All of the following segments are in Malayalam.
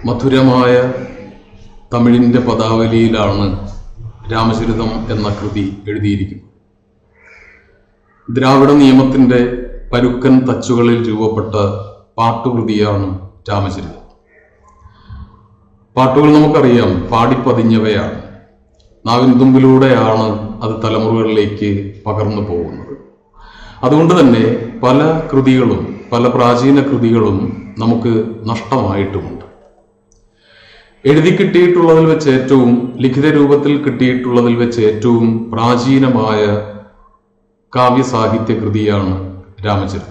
മധുരമായ തമിഴിൻ്റെ പദാവലിയിലാണ് രാമചരിതം എന്ന കൃതി എഴുതിയിരിക്കുന്നത്. ദ്രാവിഡ നിയമത്തിൻ്റെ പരുക്കൻ തച്ചുകളിൽ രൂപപ്പെട്ട പാട്ടുകൃതിയാണ് രാമചരിതം. പാട്ടുകൾ നമുക്കറിയാം, പാടിപ്പതിഞ്ഞവയാണ്. നാവിൻ തുമ്പിലൂടെയാണ് അത് തലമുറകളിലേക്ക് പകർന്നു പോകുന്നത്. അതുകൊണ്ട് തന്നെ പല കൃതികളും, പല പ്രാചീന കൃതികളും നമുക്ക് നഷ്ടമായിട്ടുമുണ്ട്. എഴുതി കിട്ടിയിട്ടുള്ളതിൽ വെച്ച് ഏറ്റവും, ലിഖിത രൂപത്തിൽ കിട്ടിയിട്ടുള്ളതിൽ വെച്ച് ഏറ്റവും പ്രാചീനമായ കാവ്യസാഹിത്യ കൃതിയാണ് രാമചരിതം.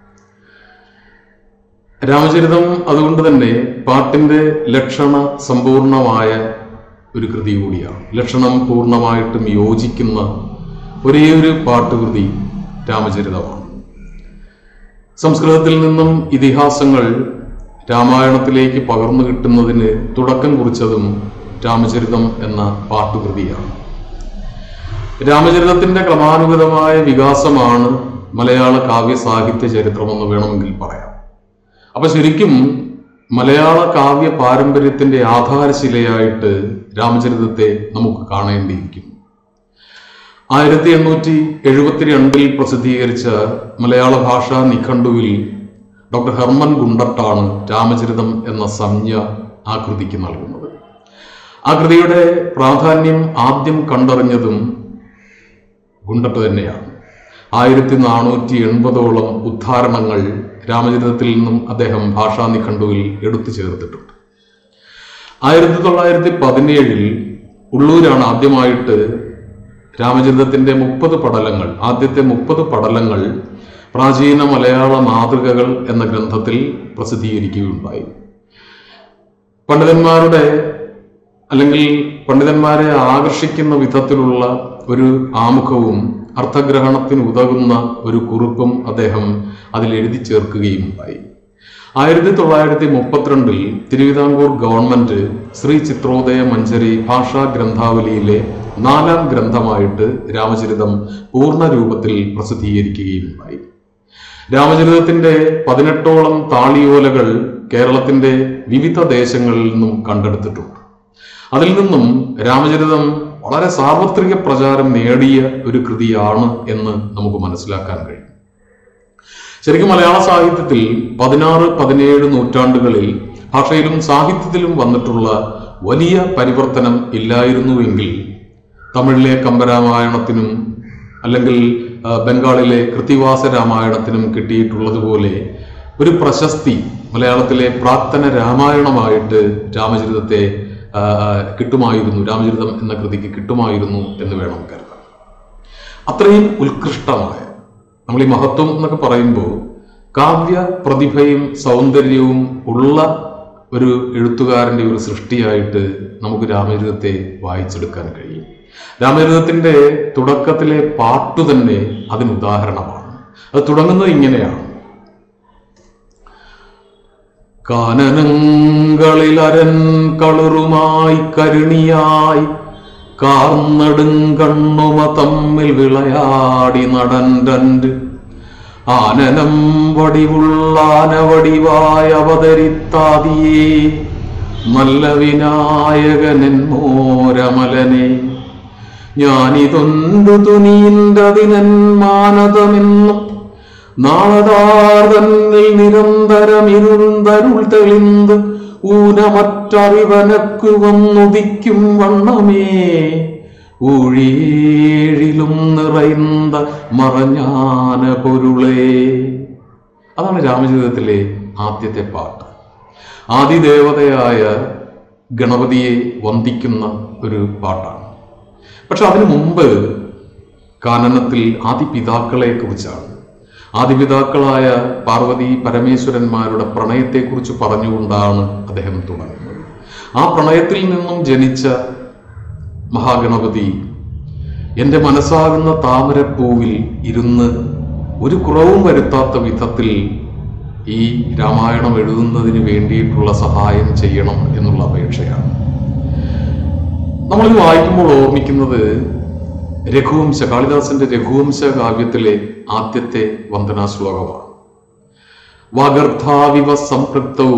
രാമചരിതം അതുകൊണ്ട് തന്നെ പാട്ടിൻ്റെ ലക്ഷണ സമ്പൂർണമായ ഒരു കൃതി കൂടിയാണ്. ലക്ഷണം പൂർണ്ണമായിട്ടും യോജിക്കുന്ന ഒരേ ഒരു പാട്ടുകൃതി രാമചരിതമാണ്. സംസ്കൃതത്തിൽ നിന്നും ഇതിഹാസങ്ങൾ രാമായണത്തിലേക്ക് പകർന്നു കിട്ടുന്നതിന് തുടക്കം കുറിച്ചതും രാമചരിതം എന്ന പാട്ടുകൃതിയാണ്. രാമചരിതത്തിന്റെ ക്രമാനുഗതമായ വികാസമാണ് മലയാള കാവ്യ സാഹിത്യ ചരിത്രമെന്ന് വേണമെങ്കിൽ പറയാം. അപ്പൊ ശരിക്കും മലയാള കാവ്യ പാരമ്പര്യത്തിന്റെ ആധാരശിലയായിട്ട് രാമചരിതത്തെ നമുക്ക് കാണേണ്ടിയിരിക്കുന്നു. 1872 പ്രസിദ്ധീകരിച്ച മലയാള ഭാഷാ നിഘണ്ടുവിൽ ഡോക്ടർ ഹെർമൻ ഗുണ്ടർട്ടാണ് രാമചരിതം എന്ന സംജ്ഞ ആ കൃതിക്ക് നൽകുന്നത്. ആ കൃതിയുടെ പ്രാധാന്യം ആദ്യം കണ്ടറിഞ്ഞതും ഗുണ്ടട്ട് തന്നെയാണ്. 1480ഓളം ഉദ്ധാരണങ്ങൾ രാമചരിതത്തിൽ നിന്നും അദ്ദേഹം ഭാഷാ നിഘണ്ടുവിൽ എടുത്തു ചേർത്തിട്ടുണ്ട്. 1917 ഉള്ളൂരാണ് ആദ്യമായിട്ട് രാമചരിതത്തിന്റെ 30 പടലങ്ങൾ, ആദ്യത്തെ 30 പടലങ്ങൾ പ്രാചീന മലയാള മാതൃകകൾ എന്ന ഗ്രന്ഥത്തിൽ പ്രസിദ്ധീകരിക്കുകയുണ്ടായി. പണ്ഡിതന്മാരുടെ അല്ലെങ്കിൽ പണ്ഡിതന്മാരെ ആകർഷിക്കുന്ന വിധത്തിലുള്ള ഒരു ആമുഖവും അർത്ഥഗ്രഹണത്തിന് ഉതകുന്ന ഒരു കുറിപ്പും അദ്ദേഹം അതിൽ എഴുതി ചേർക്കുകയുണ്ടായി. 1932 തിരുവിതാംകൂർ ഗവൺമെന്റ് ശ്രീ ചിത്രോദയ മഞ്ജരി ഭാഷാ ഗ്രന്ഥാവലിയിലെ 4ാം ഗ്രന്ഥമായിട്ട് രാമചരിതം പൂർണ്ണ രൂപത്തിൽ പ്രസിദ്ധീകരിക്കുകയുണ്ടായി. രാമചരിതത്തിന്റെ 18ഓളം താളിയോലകൾ കേരളത്തിന്റെ വിവിധ ദേശങ്ങളിൽ നിന്നും കണ്ടെടുത്തിട്ടുണ്ട്. അതിൽ നിന്നും രാമചരിതം വളരെ സാർവത്രിക പ്രചാരം നേടിയ ഒരു കൃതിയാണ് എന്ന് നമുക്ക് മനസ്സിലാക്കാൻ കഴിയും. ശരിക്കും മലയാള സാഹിത്യത്തിൽ 16, 17 നൂറ്റാണ്ടുകളിൽ ഭാഷയിലും സാഹിത്യത്തിലും വന്നിട്ടുള്ള വലിയ പരിവർത്തനം ഇല്ലായിരുന്നുവെങ്കിൽ തമിഴിലെ കമ്പരാമായണത്തിനും അല്ലെങ്കിൽ ബംഗാളിലെ കൃത്തിവാസ രാമായണത്തിനും കിട്ടിയിട്ടുള്ളതുപോലെ ഒരു പ്രശസ്തി മലയാളത്തിലെ പ്രാക്തന രാമായണമായിട്ട് രാമചരിതത്തെ കിട്ടുമായിരുന്നു, രാമചരിതം എന്ന കൃതിക്ക് കിട്ടുമായിരുന്നു എന്ന് വേണം കരുതാൻ. അത്രയും ഉത്കൃഷ്ടമായ, നമ്മൾ ഈ മഹത്വം എന്നൊക്കെ പറയുമ്പോൾ കാവ്യ പ്രതിഭയും സൗന്ദര്യവും ഉള്ള ഒരു എഴുത്തുകാരൻ്റെ ഒരു സൃഷ്ടിയായിട്ട് നമുക്ക് രാമചരിതത്തെ വായിച്ചെടുക്കാൻ കഴിയും. രാമചരിതത്തിന്റെ തുടക്കത്തിലെ പാട്ടു തന്നെ അതിന് ഉദാഹരണമാണ്. അത് തുടങ്ങുന്നത് ഇങ്ങനെയാണ്: കാനനങ്ങളിൽ അരൻ കളുറുമായി കരുണിയായി കാർന്നെടുങ്കണ്ണുമ തമ്മിൽ വിളയാടി നടൻ രണ്ട് ആനനം വടിവുള്ളാനവടിവായ അവതരിത്താതിയേ നല്ല വിനായകനൻ മോരമലനെ ഞാനിതൊണ്ടു തുനിയിൻ്റതിനൻ മാനതമെന്നും നാളതാർതന്നിൽ നിരന്തരമിരുന്തരുൾ തെളിந்து ഊനമറ്ററിവനക്കു വന്നുദിക്കും വണ്ണമേ ഊഴിയേഴിലും നിറയുന്ന മറഞ്ഞാന പൊരുളേ. അതാണ് രാമചരിതത്തിലെ ആദ്യത്തെ പാട്ട്. ആദിദേവതയായ ഗണപതിയെ വന്ദിക്കുന്ന ഒരു പാട്ടാണ്. പക്ഷെ അതിനു മുമ്പ് കാനനത്തിൽ ആദിപിതാക്കളെ കുറിച്ചാണ്. ആദിപിതാക്കളായ പാർവതി പരമേശ്വരന്മാരുടെ പ്രണയത്തെക്കുറിച്ച് പറഞ്ഞുകൊണ്ടാണ് അദ്ദേഹം തുടങ്ങുന്നത്. ആ പ്രണയത്തിൽ നിന്നും ജനിച്ച മഹാഗണപതി എൻ്റെ മനസ്സാകുന്ന താമരപ്പൂവിൽ ഇരുന്ന് ഒരു കുറവും വരുത്താത്ത വിധത്തിൽ ഈ രാമായണം എഴുതുന്നതിന് വേണ്ടിയിട്ടുള്ള സഹായം ചെയ്യണം എന്നുള്ള അപേക്ഷയാണ്. നമ്മളിത് വായിക്കുമ്പോൾ ഓർമ്മിക്കുന്നത് രഘുവംശ, കാളിദാസന്റെ രഘുവംശ കാവ്യത്തിലെ ആദ്യത്തെ വന്ദനാ ശ്ലോകമാണ്. വാഗർത്ഥാവിവ സംപൃക്തൗ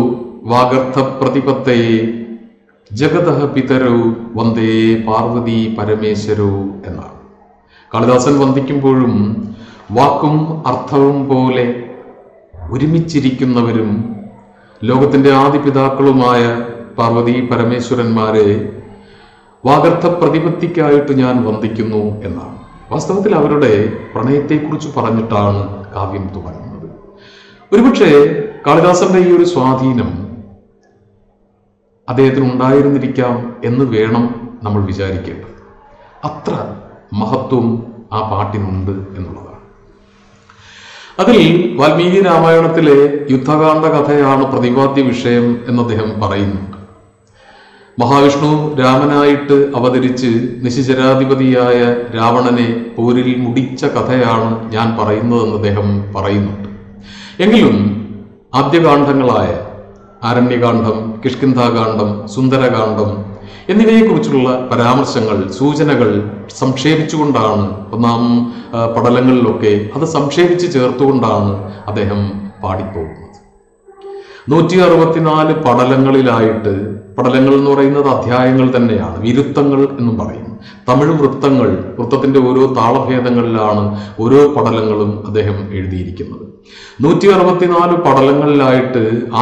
വാഗർത്ഥ പ്രതിപത്തയെ ജഗതഃ പിതരോ വന്ദേ പാർവതി പരമേശ്വരോ എന്നാണ്. കാളിദാസൻ വന്ദിക്കുമ്പോഴും വാക്കും അർത്ഥവും പോലെ ഒരുമിച്ചിരിക്കുന്നവരും ലോകത്തിന്റെ ആദിപിതാക്കളുമായ പാർവതി പരമേശ്വരന്മാരെ വാഗർത്ഥ പ്രതിപത്തിക്കായിട്ട് ഞാൻ വന്ദിക്കുന്നു എന്നാണ്. വാസ്തവത്തിൽ അവരുടെ പ്രണയത്തെക്കുറിച്ച് പറഞ്ഞിട്ടാണ് കാവ്യം തുടങ്ങുന്നത്. ഒരുപക്ഷെ കാളിദാസന്റെ ഈ ഒരു സ്വാധീനം അദ്ദേഹത്തിന് ഉണ്ടായിരുന്നിരിക്കാം എന്ന് വേണം നമ്മൾ വിചാരിക്കേണ്ടത്. അത്ര മഹത്വം ആ പാട്ടിനുണ്ട് എന്നുള്ളതാണ്. അതിൽ വാൽമീകി രാമായണത്തിലെ യുദ്ധകാണ്ഡ കഥയാണ് പ്രതിപാദ്യ വിഷയം എന്ന് അദ്ദേഹം പറയുന്നുണ്ട്. മഹാവിഷ്ണു രാമനായിട്ട് അവതരിച്ച് നിശിചരാധിപതിയായ രാവണനെ പോരിൽ മുടിച്ച കഥയാണ് ഞാൻ പറയുന്നതെന്ന് അദ്ദേഹം പറയുന്നുണ്ട്. എങ്കിലും ആദ്യകാണ്ഡങ്ങളായ ആരണ്യകാന്ഡം, കിഷ്കിന്ധാകാന്ഡം, സുന്ദരകാന്ഡം എന്നിവയെക്കുറിച്ചുള്ള പരാമർശങ്ങൾ, സൂചനകൾ സംക്ഷേപിച്ചുകൊണ്ടാണ് ഒന്നാം പടലങ്ങളിലൊക്കെ അത് സംക്ഷേപിച്ച് ചേർത്തുകൊണ്ടാണ് അദ്ദേഹം പാടിപ്പോകുന്നത്. 164 പടലങ്ങളിലായിട്ട്, പടലങ്ങൾ എന്ന് പറയുന്നത് അധ്യായങ്ങൾ തന്നെയാണ്, വിരുത്തങ്ങൾ എന്നും പറയും. തമിഴ് വൃത്തങ്ങൾ, വൃത്തത്തിന്റെ ഓരോ താളഭേദങ്ങളിലാണ് ഓരോ പടലങ്ങളും അദ്ദേഹം എഴുതിയിരിക്കുന്നത്. 164 പടലങ്ങളിലായിട്ട്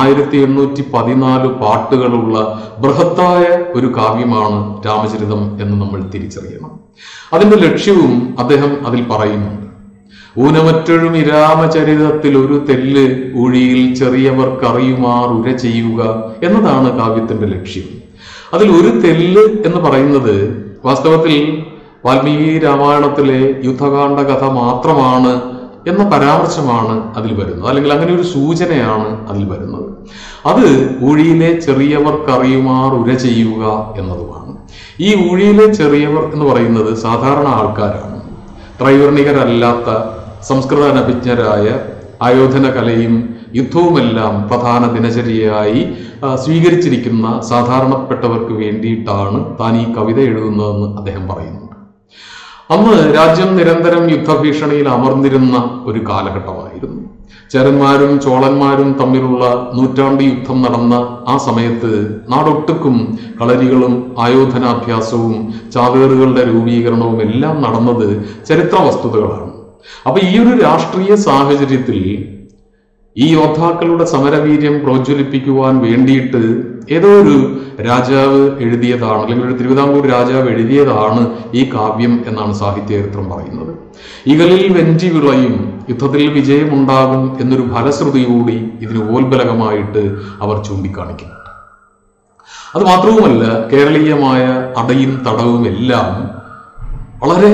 1814 പാട്ടുകളുള്ള ബൃഹത്തായ ഒരു കാവ്യമാണ് രാമചരിതം എന്ന് നമ്മൾ തിരിച്ചറിയണം. അതിന്റെ ലക്ഷ്യവും അദ്ദേഹം അതിൽ പറയുന്നുണ്ട്. ഊനമറ്റൊഴും രാമചരിതത്തിൽ ഒരു തെല്ല് ഊഴിയിൽ ചെറിയവർക്കറിയുമാർ ഉര ചെയ്യുക എന്നതാണ് കാവ്യത്തിന്റെ ലക്ഷ്യം. അതിൽ ഒരു തെല്ല് എന്ന് പറയുന്നത് വാസ്തവത്തിൽ വാൽമീകി രാമായണത്തിലെ യുദ്ധകാണ്ഡ കഥ മാത്രമാണ് എന്ന പരാമർശമാണ് അതിൽ വരുന്നത്, അല്ലെങ്കിൽ അങ്ങനെ ഒരു സൂചനയാണ് അതിൽ വരുന്നത്. അത് ഊഴിയിലെ ചെറിയവർക്കറിയുമാർ ഉര ചെയ്യുക എന്നതുമാണ്. ഈ ഊഴിയിലെ ചെറിയവർ എന്ന് പറയുന്നത് സാധാരണ ആൾക്കാരാണ്. ത്രൈവർണികരല്ലാത്ത, സംസ്കൃത അനഭിജ്ഞരായ, ആയോധന കലയും യുദ്ധവുമെല്ലാം പ്രധാന ദിനചര്യയായി സ്വീകരിച്ചിരിക്കുന്ന സാധാരണപ്പെട്ടവർക്ക് വേണ്ടിയിട്ടാണ് താൻ ഈ കവിത എഴുതുന്നതെന്ന് അദ്ദേഹം പറയുന്നുണ്ട്. അന്ന് രാജ്യം നിരന്തരം യുദ്ധഭീഷണിയിൽ അമർന്നിരുന്ന ഒരു കാലഘട്ടമായിരുന്നു. ചേരന്മാരും ചോളന്മാരും തമ്മിലുള്ള നൂറ്റാണ്ട് യുദ്ധം നടന്ന ആ സമയത്ത് നാടൊട്ടുക്കും കളരികളും ആയോധനാഭ്യാസവും ചാവേറുകളുടെ രൂപീകരണവും എല്ലാം നടന്നത് ചരിത്ര വസ്തുതകളാണ്. അപ്പൊ ഈ ഒരു രാഷ്ട്രീയ സാഹചര്യത്തിൽ ഈ യോദ്ധാക്കളുടെ സമരവീര്യം പ്രോജ്വലിപ്പിക്കുവാൻ വേണ്ടിയിട്ട് ഏതോ ഒരു രാജാവ് എഴുതിയതാണ്, അല്ലെങ്കിൽ ഒരു തിരുവിതാംകൂർ രാജാവ് എഴുതിയതാണ് ഈ കാവ്യം എന്നാണ് സാഹിത്യചരിത്രം പറയുന്നത്. ഇകലിൽ വെഞ്ചി വിളയും, യുദ്ധത്തിൽ വിജയമുണ്ടാകും എന്നൊരു ഫലശ്രുതി കൂടി ഇതിന് ഉപോത്ബലകമായിട്ട് അവർ ചൂണ്ടിക്കാണിക്കുന്നുണ്ട്. അത് മാത്രവുമല്ല, കേരളീയമായ അടയും തടവും എല്ലാം വളരെ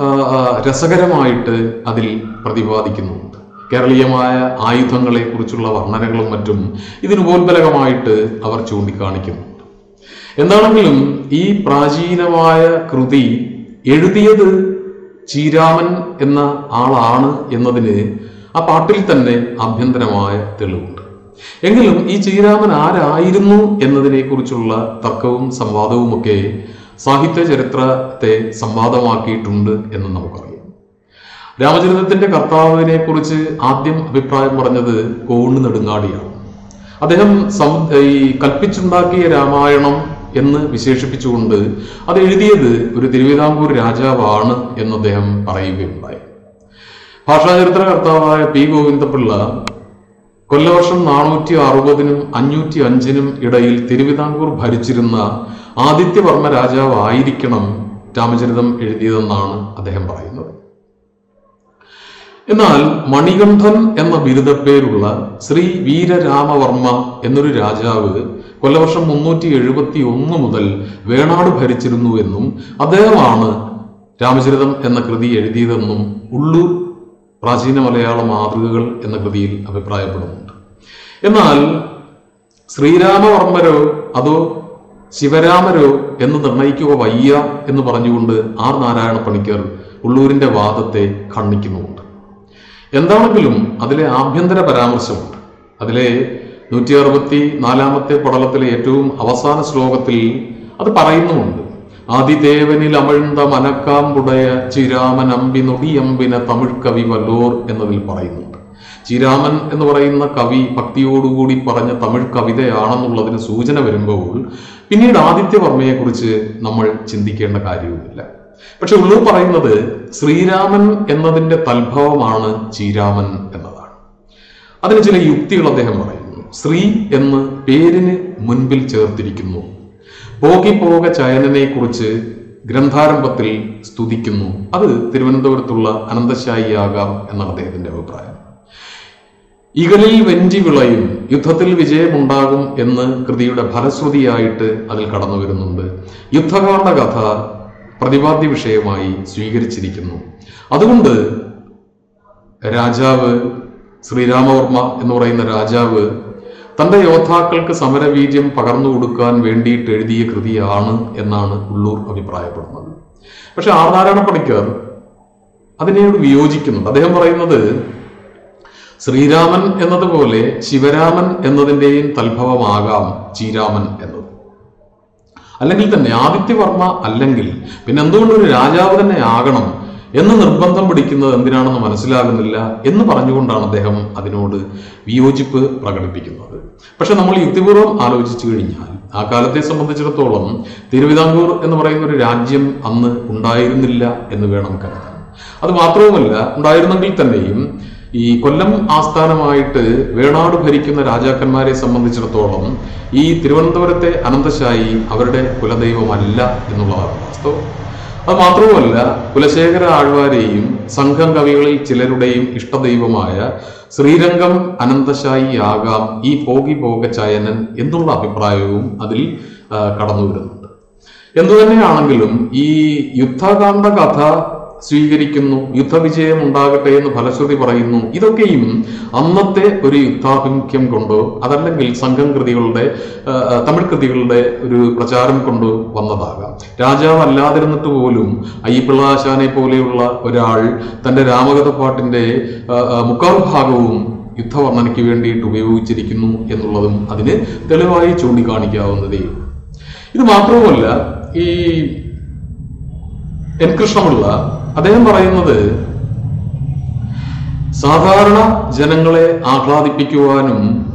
രസകരമായിട്ട് അതിൽ പ്രതിപാദിക്കുന്നുണ്ട്. കേരളീയമായ ആയുധങ്ങളെ കുറിച്ചുള്ള വർണ്ണനകളും മറ്റും ഇതിനുപോൽബലകമായിട്ട് അവർ ചൂണ്ടിക്കാണിക്കുന്നുണ്ട്. എന്താണെങ്കിലും ഈ പ്രാചീനമായ കൃതി എഴുതിയത് ചീരാമൻ എന്ന ആളാണ് എന്നതിന് ആ പാട്ടിൽ തന്നെ ആഭ്യന്തരമായ തെളിവുണ്ട്. എങ്കിലും ഈ ചീരാമൻ ആരായിരുന്നു എന്നതിനെ കുറിച്ചുള്ള തർക്കവും സംവാദവുമൊക്കെ സാഹിത്യ ചരിത്രത്തെ സംവാദമാക്കിയിട്ടുണ്ട് എന്ന് നമുക്കറിയാം. രാമചരിതത്തിന്റെ കർത്താവിനെ കുറിച്ച് ആദ്യം അഭിപ്രായം പറഞ്ഞത് കോണ് നെടുങ്ങാടിയാണ്. അദ്ദേഹം ഈ കൽപ്പിച്ചുണ്ടാക്കിയ രാമായണം എന്ന് വിശേഷിപ്പിച്ചുകൊണ്ട് അത് എഴുതിയത് ഒരു തിരുവിതാംകൂർ രാജാവാണ് എന്ന് അദ്ദേഹം പറയുകയുണ്ടായി. ഭാഷാചരിത്ര കർത്താവായ പി ഗോവിന്ദപിള്ള കൊല്ലവർഷം 460-നും 505-നും ഇടയിൽ തിരുവിതാംകൂർ ഭരിച്ചിരുന്ന ആദിത്യവർമ്മ രാജാവായിരിക്കണം രാമചരിതം എഴുതിയതെന്നാണ് അദ്ദേഹം പറയുന്നത്. എന്നാൽ മണികണ്ഠൻ എന്ന ബിരുദപ്പേരുള്ള ശ്രീ വീരരാമവർമ്മ എന്നൊരു രാജാവ് കൊല്ലവർഷം 371 മുതൽ വേണാട് ഭരിച്ചിരുന്നു എന്നും അദ്ദേഹമാണ് രാമചരിതം എന്ന കൃതി എഴുതിയതെന്നും ഉള്ളൂർ പ്രാചീന മലയാള മാതൃകകൾ എന്ന കൃതിയിൽ അഭിപ്രായപ്പെടുന്നുണ്ട്. എന്നാൽ ശ്രീരാമവർമ്മരോ അതോ ശിവരാമരോ എന്ന് നിർണയിക്കുക വയ്യ എന്ന് പറഞ്ഞുകൊണ്ട് ആർ നാരായണ പണിക്കർ ഉള്ളൂരിന്റെ വാദത്തെ ഖണ്ഡിക്കുന്നുമുണ്ട്. എന്താണെങ്കിലും അതിലെ ആഭ്യന്തര പരാമർശമുണ്ട്. അതിലെ 164-ാമത്തെ പടലത്തിലെ ഏറ്റവും അവസാന ശ്ലോകത്തിൽ അത് പറയുന്നുമുണ്ട്. ആദിദേവനിൽ അമിഴ്ந்த മനക്കാമ്പുടയ ചിരാമൻ അമ്പി നൊടിയമ്പിന തമിഴ് കവി വല്ലോർ എന്നതിൽ പറയുന്നുണ്ട്. ശ്രീരാമൻ എന്ന് പറയുന്ന കവി ഭക്തിയോടുകൂടി പറഞ്ഞ തമിഴ് കവിതയാണെന്നുള്ളതിന് സൂചന വരുമ്പോൾ പിന്നീട് ആദിത്യവർമ്മയെക്കുറിച്ച് നമ്മൾ ചിന്തിക്കേണ്ട കാര്യവുമില്ല. പക്ഷെ ഉള്ളൂർ പറയുന്നത് ശ്രീരാമൻ എന്നതിന്റെ തൽഭവമാണ് ശ്രീരാമൻ എന്നതാണ്. അതിന് ചില യുക്തികൾ അദ്ദേഹം പറയുന്നു. ശ്രീ എന്ന് പേരിന് മുൻപിൽ ചേർത്തിരിക്കുന്നു. പോകി പോക ചയനനെ കുറിച്ച് ഗ്രന്ഥാരംഭത്തിൽ സ്തുതിക്കുന്നു. അത് തിരുവനന്തപുരത്തുള്ള അനന്തശായിയാകാം എന്നാണ് അദ്ദേഹത്തിന്റെ അഭിപ്രായം. ഇകലിൽ വെഞ്ചി വിളയും, യുദ്ധത്തിൽ വിജയമുണ്ടാകും എന്ന് കൃതിയുടെ ഫലശ്രുതിയായിട്ട് അതിൽ കടന്നു വരുന്നുണ്ട്. യുദ്ധകാണ്ഡ കഥ പ്രതിപാദ്യ വിഷയമായി സ്വീകരിച്ചിരിക്കുന്നു. അതുകൊണ്ട് രാജാവ് ശ്രീരാമവർമ്മ എന്ന് പറയുന്ന രാജാവ് തന്റെ യോദ്ധാക്കൾക്ക് സമരവീര്യം പകർന്നു കൊടുക്കാൻ വേണ്ടിയിട്ട് എഴുതിയ കൃതിയാണ് എന്നാണ് ഉള്ളൂർ അഭിപ്രായപ്പെടുന്നത്. പക്ഷെ ആർ നാരായണ പണിക്കർ അതിനോട് വിയോജിക്കുന്നുണ്ട്. അദ്ദേഹം പറയുന്നത് ശ്രീരാമൻ എന്നതുപോലെ ശിവരാമൻ എന്നതിൻ്റെയും തൽഭവമാകാം ശ്രീരാമൻ എന്നത്. അല്ലെങ്കിൽ തന്നെ ആദിത്യവർമ്മ അല്ലെങ്കിൽ പിന്നെ എന്തുകൊണ്ടൊരു രാജാവ് തന്നെ ആകണം എന്ന് നിർബന്ധം പിടിക്കുന്നത് എന്തിനാണെന്ന് മനസ്സിലാകുന്നില്ല എന്ന് പറഞ്ഞുകൊണ്ടാണ് അദ്ദേഹം അതിനോട് വിയോജിപ്പ് പ്രകടിപ്പിക്കുന്നത്. പക്ഷെ നമ്മൾ യുക്തിപൂർവ്വം ആലോചിച്ചു കഴിഞ്ഞാൽ ആ കാലത്തെ സംബന്ധിച്ചിടത്തോളം തിരുവിതാംകൂർ എന്ന് പറയുന്ന ഒരു രാജ്യം അന്ന് ഉണ്ടായിരുന്നില്ല എന്ന് വേണം കരുതാൻ. അത് മാത്രവുമല്ല, ഉണ്ടായിരുന്നെങ്കിൽ തന്നെയും ഈ കൊല്ലം ആസ്ഥാനമായിട്ട് വേണാട് ഭരിക്കുന്ന രാജാക്കന്മാരെ സംബന്ധിച്ചിടത്തോളം ഈ തിരുവനന്തപുരത്തെ അനന്തശായി അവരുടെ കുലദൈവമല്ല എന്നുള്ളതാണ് വാസ്തവം. അത് മാത്രവുമല്ല, കുലശേഖര ആഴ്വാരെയും സംഘം കവികളിൽ ചിലരുടെയും ഇഷ്ടദൈവമായ ശ്രീരംഗം അനന്തശായി ആകാം ഈ പോകി പോക ചയനൻ എന്നുള്ള അഭിപ്രായവും അതിൽ കടന്നു വരുന്നുണ്ട്. എന്തുതന്നെയാണെങ്കിലും ഈ യുദ്ധകാണ്ഡ കഥ സ്വീകരിക്കുന്നു, യുദ്ധവിജയം ഉണ്ടാകട്ടെ എന്ന് ഫലശ്രുതി പറയുന്നു. ഇതൊക്കെയും അന്നത്തെ ഒരു യുദ്ധാഭിമുഖ്യം കൊണ്ടോ അതല്ലെങ്കിൽ സംഘം കൃതികളുടെ തമിഴ് കൃതികളുടെ ഒരു പ്രചാരം കൊണ്ടോ വന്നതാകാം. രാജാവ് അല്ലാതിരുന്നിട്ട് പോലും അയ്യപ്പിള്ള ആശാനെ പോലെയുള്ള ഒരാൾ തന്റെ രാമകഥ പാട്ടിന്റെ മുക്കാൽ ഭാഗവും യുദ്ധവർണ്ണനയ്ക്ക് വേണ്ടിയിട്ട് ഉപയോഗിച്ചിരിക്കുന്നു എന്നുള്ളതും അതിന് തെളിവായി ചൂണ്ടിക്കാണിക്കാവുന്നതേ. ഇത് മാത്രവുമല്ല, ഈ എൻ കൃഷ്ണപിള്ള അദ്ദേഹം പറയുന്നത് സാധാരണ ജനങ്ങളെ ആഹ്ലാദിപ്പിക്കുവാനും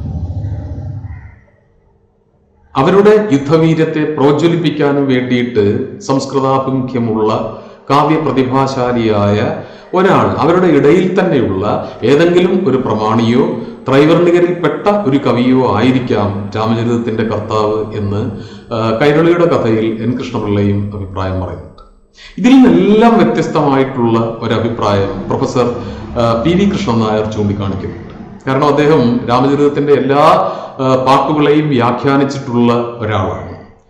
അവരുടെ യുദ്ധവീര്യത്തെ പ്രോജ്വലിപ്പിക്കാനും വേണ്ടിയിട്ട് സംസ്കൃതാഭിമുഖ്യമുള്ള കാവ്യപ്രതിഭാശാലിയായ ഒരാൾ അവരുടെ ഇടയിൽ തന്നെയുള്ള ഏതെങ്കിലും ഒരു പ്രമാണിയോ ത്രൈവർണികരിൽപ്പെട്ട ഒരു കവിയോ ആയിരിക്കാം രാമചരിതത്തിന്റെ കർത്താവ് എന്ന് കൈരളിയുടെ കഥയിൽ എൻ കൃഷ്ണപിള്ളയും അഭിപ്രായം പറയുന്നുണ്ട്. ഇതിൽ നിന്നെല്ലാം വ്യത്യസ്തമായിട്ടുള്ള ഒരഭിപ്രായം professor P V Krishnan Nair ചൂണ്ടിക്കാണിക്കുന്നുണ്ട്. കാരണം അദ്ദേഹം രാമചരിതത്തിന്റെ എല്ലാ പാട്ടുകളെയും വ്യാഖ്യാനിച്ചിട്ടുള്ള ഒരാളാണ്.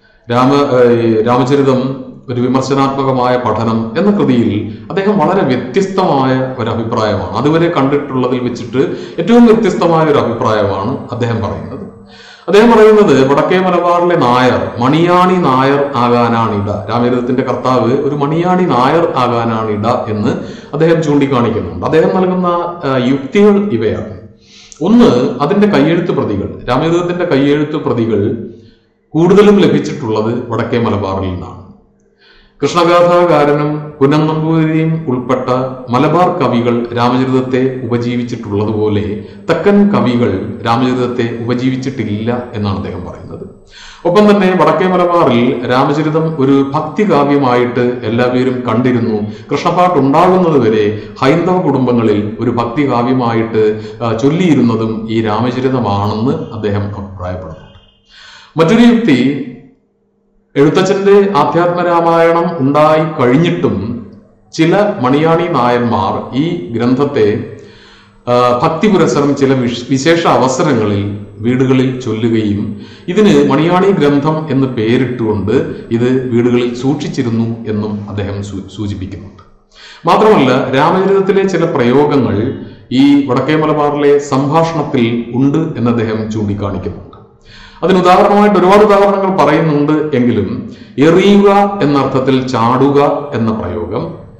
രാമചരിതം ഒരു വിമർശനാത്മകമായ പഠനം എന്ന കൃതിയിൽ അദ്ദേഹം വളരെ വ്യത്യസ്തമായ ഒരു അഭിപ്രായമാണ്, അതുവരെ കണ്ടിട്ടുള്ളതിൽ വെച്ചിട്ട് ഏറ്റവും വ്യത്യസ്തമായ ഒരു അഭിപ്രായമാണ് അദ്ദേഹം പറയുന്നത്. അദ്ദേഹം പറയുന്നത് വടക്കേ മലബാറിലെ നായർ മണിയാണി നായർ ആകാനാണിട, രാമചരിതത്തിന്റെ കർത്താവ് ഒരു മണിയാണി നായർ ആകാനാണിട എന്ന് അദ്ദേഹം ചൂണ്ടിക്കാണിക്കുന്നുണ്ട്. അദ്ദേഹം നൽകുന്ന യുക്തികൾ ഇവയാണ്. ഒന്ന്, അതിന്റെ കയ്യെഴുത്ത് പ്രതികൾ, രാമചരിതത്തിന്റെ കയ്യെഴുത്ത് പ്രതികൾ കൂടുതലും ലഭിച്ചിട്ടുള്ളത് വടക്കേ മലബാറിൽ നിന്നാണ്. കൃഷ്ണഗാഥാകാരനും കുന്നം നമ്പൂതിരിയും ഉൾപ്പെട്ട മലബാർ കവികൾ രാമചരിതത്തെ ഉപജീവിച്ചിട്ടുള്ളതുപോലെ തെക്കൻ കവികൾ രാമചരിതത്തെ ഉപജീവിച്ചിട്ടില്ല എന്നാണ് അദ്ദേഹം പറയുന്നത്. ഒപ്പം തന്നെ വടക്കേ മലബാറിൽ രാമചരിതം ഒരു ഭക്തികാവ്യമായിട്ട് എല്ലാവരും കണ്ടിരുന്നു. കൃഷ്ണപാട്ട് ഉണ്ടാകുന്നത് വരെ ഹൈന്ദവ കുടുംബങ്ങളിൽ ഒരു ഭക്തികാവ്യമായിട്ട് ചൊല്ലിയിരുന്നതും ഈ രാമചരിതമാണെന്ന് അദ്ദേഹം അഭിപ്രായപ്പെടുന്നുണ്ട്. മറ്റൊരു യുക്തി, എഴുത്തച്ഛന്റെ ആധ്യാത്മരാമായണം ഉണ്ടായി കഴിഞ്ഞിട്ടും ചില മണിയാണി നായന്മാർ ഈ ഗ്രന്ഥത്തെ ഭക്തി പുരസ്സരം ചില വിശേഷ അവസരങ്ങളിൽ വീടുകളിൽ ചൊല്ലുകയും ഇതിന് മണിയാണി ഗ്രന്ഥം എന്ന് പേരിട്ടുകൊണ്ട് ഇത് വീടുകളിൽ സൂക്ഷിച്ചിരുന്നു എന്നും അദ്ദേഹം സൂചിപ്പിക്കുന്നുണ്ട്. മാത്രമല്ല, രാമചരിതത്തിലെ ചില പ്രയോഗങ്ങൾ ഈ വടക്കേ മലബാറിലെ സംഭാഷണത്തിൽ ഉണ്ട് എന്ന് അദ്ദേഹം ചൂണ്ടിക്കാണിക്കുന്നുണ്ട്. അതിന് ഉദാഹരണമായിട്ട് ഒരുപാട് ഉദാഹരണങ്ങൾ പറയുന്നുണ്ട് എങ്കിലും എറിയുക എന്നർത്ഥത്തിൽ ചാടുക എന്ന പ്രയോഗം,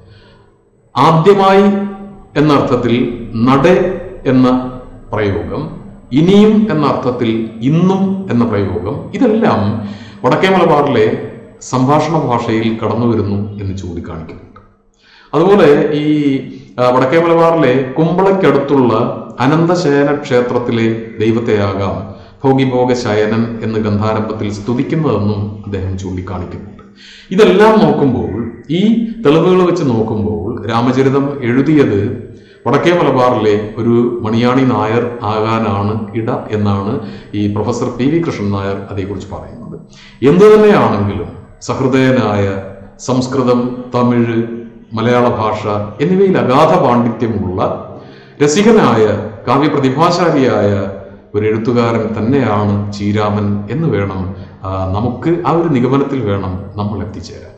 ആദ്യമായി എന്നർത്ഥത്തിൽ നട എന്ന പ്രയോഗം, ഇനിയും എന്ന അർത്ഥത്തിൽ ഇന്നും എന്ന പ്രയോഗം, ഇതെല്ലാം വടക്കേ മലബാറിലെ സംഭാഷണ ഭാഷയിൽ കടന്നു വരുന്നു എന്ന് ചൂണ്ടിക്കാണിക്കുന്നുണ്ട്. അതുപോലെ ഈ വടക്കേ മലബാറിലെ കുമ്പളയ്ക്കടുത്തുള്ള അനന്തശയന ക്ഷേത്രത്തിലെ ദൈവത്തെയാകാം ഭോഗിഭോഗ ശയനൻ എന്ന് ഗന്ധാരംഭത്തിൽ സ്തുതിക്കുന്നതെന്നും അദ്ദേഹം ചൂണ്ടിക്കാണിക്കുന്നുണ്ട്. ഇതെല്ലാം നോക്കുമ്പോൾ, ഈ തെളിവുകൾ വെച്ച് നോക്കുമ്പോൾ, രാമചരിതം എഴുതിയത് വടക്കേ മലബാറിലെ ഒരു മണിയാണി നായർ ആകാനാണ് ഇട എന്നാണ് ഈ professor P V Krishnan Nair അതേക്കുറിച്ച് പറയുന്നത്. എന്തു തന്നെയാണെങ്കിലും സഹൃദയനായ സംസ്കൃതം, തമിഴ്, മലയാള ഭാഷ എന്നിവയിൽ അഗാധ പാണ്ഡിത്യമുള്ള രസികനായ കാവ്യപ്രതിഭാശാലിയായ ഒരു എഴുത്തുകാരൻ തന്നെയാണ് ചീരാമൻ എന്ന് വേണം നമുക്ക് ആ ഒരു നിഗമനത്തിൽ വേണം നമ്മൾ എത്തിച്ചേരാൻ.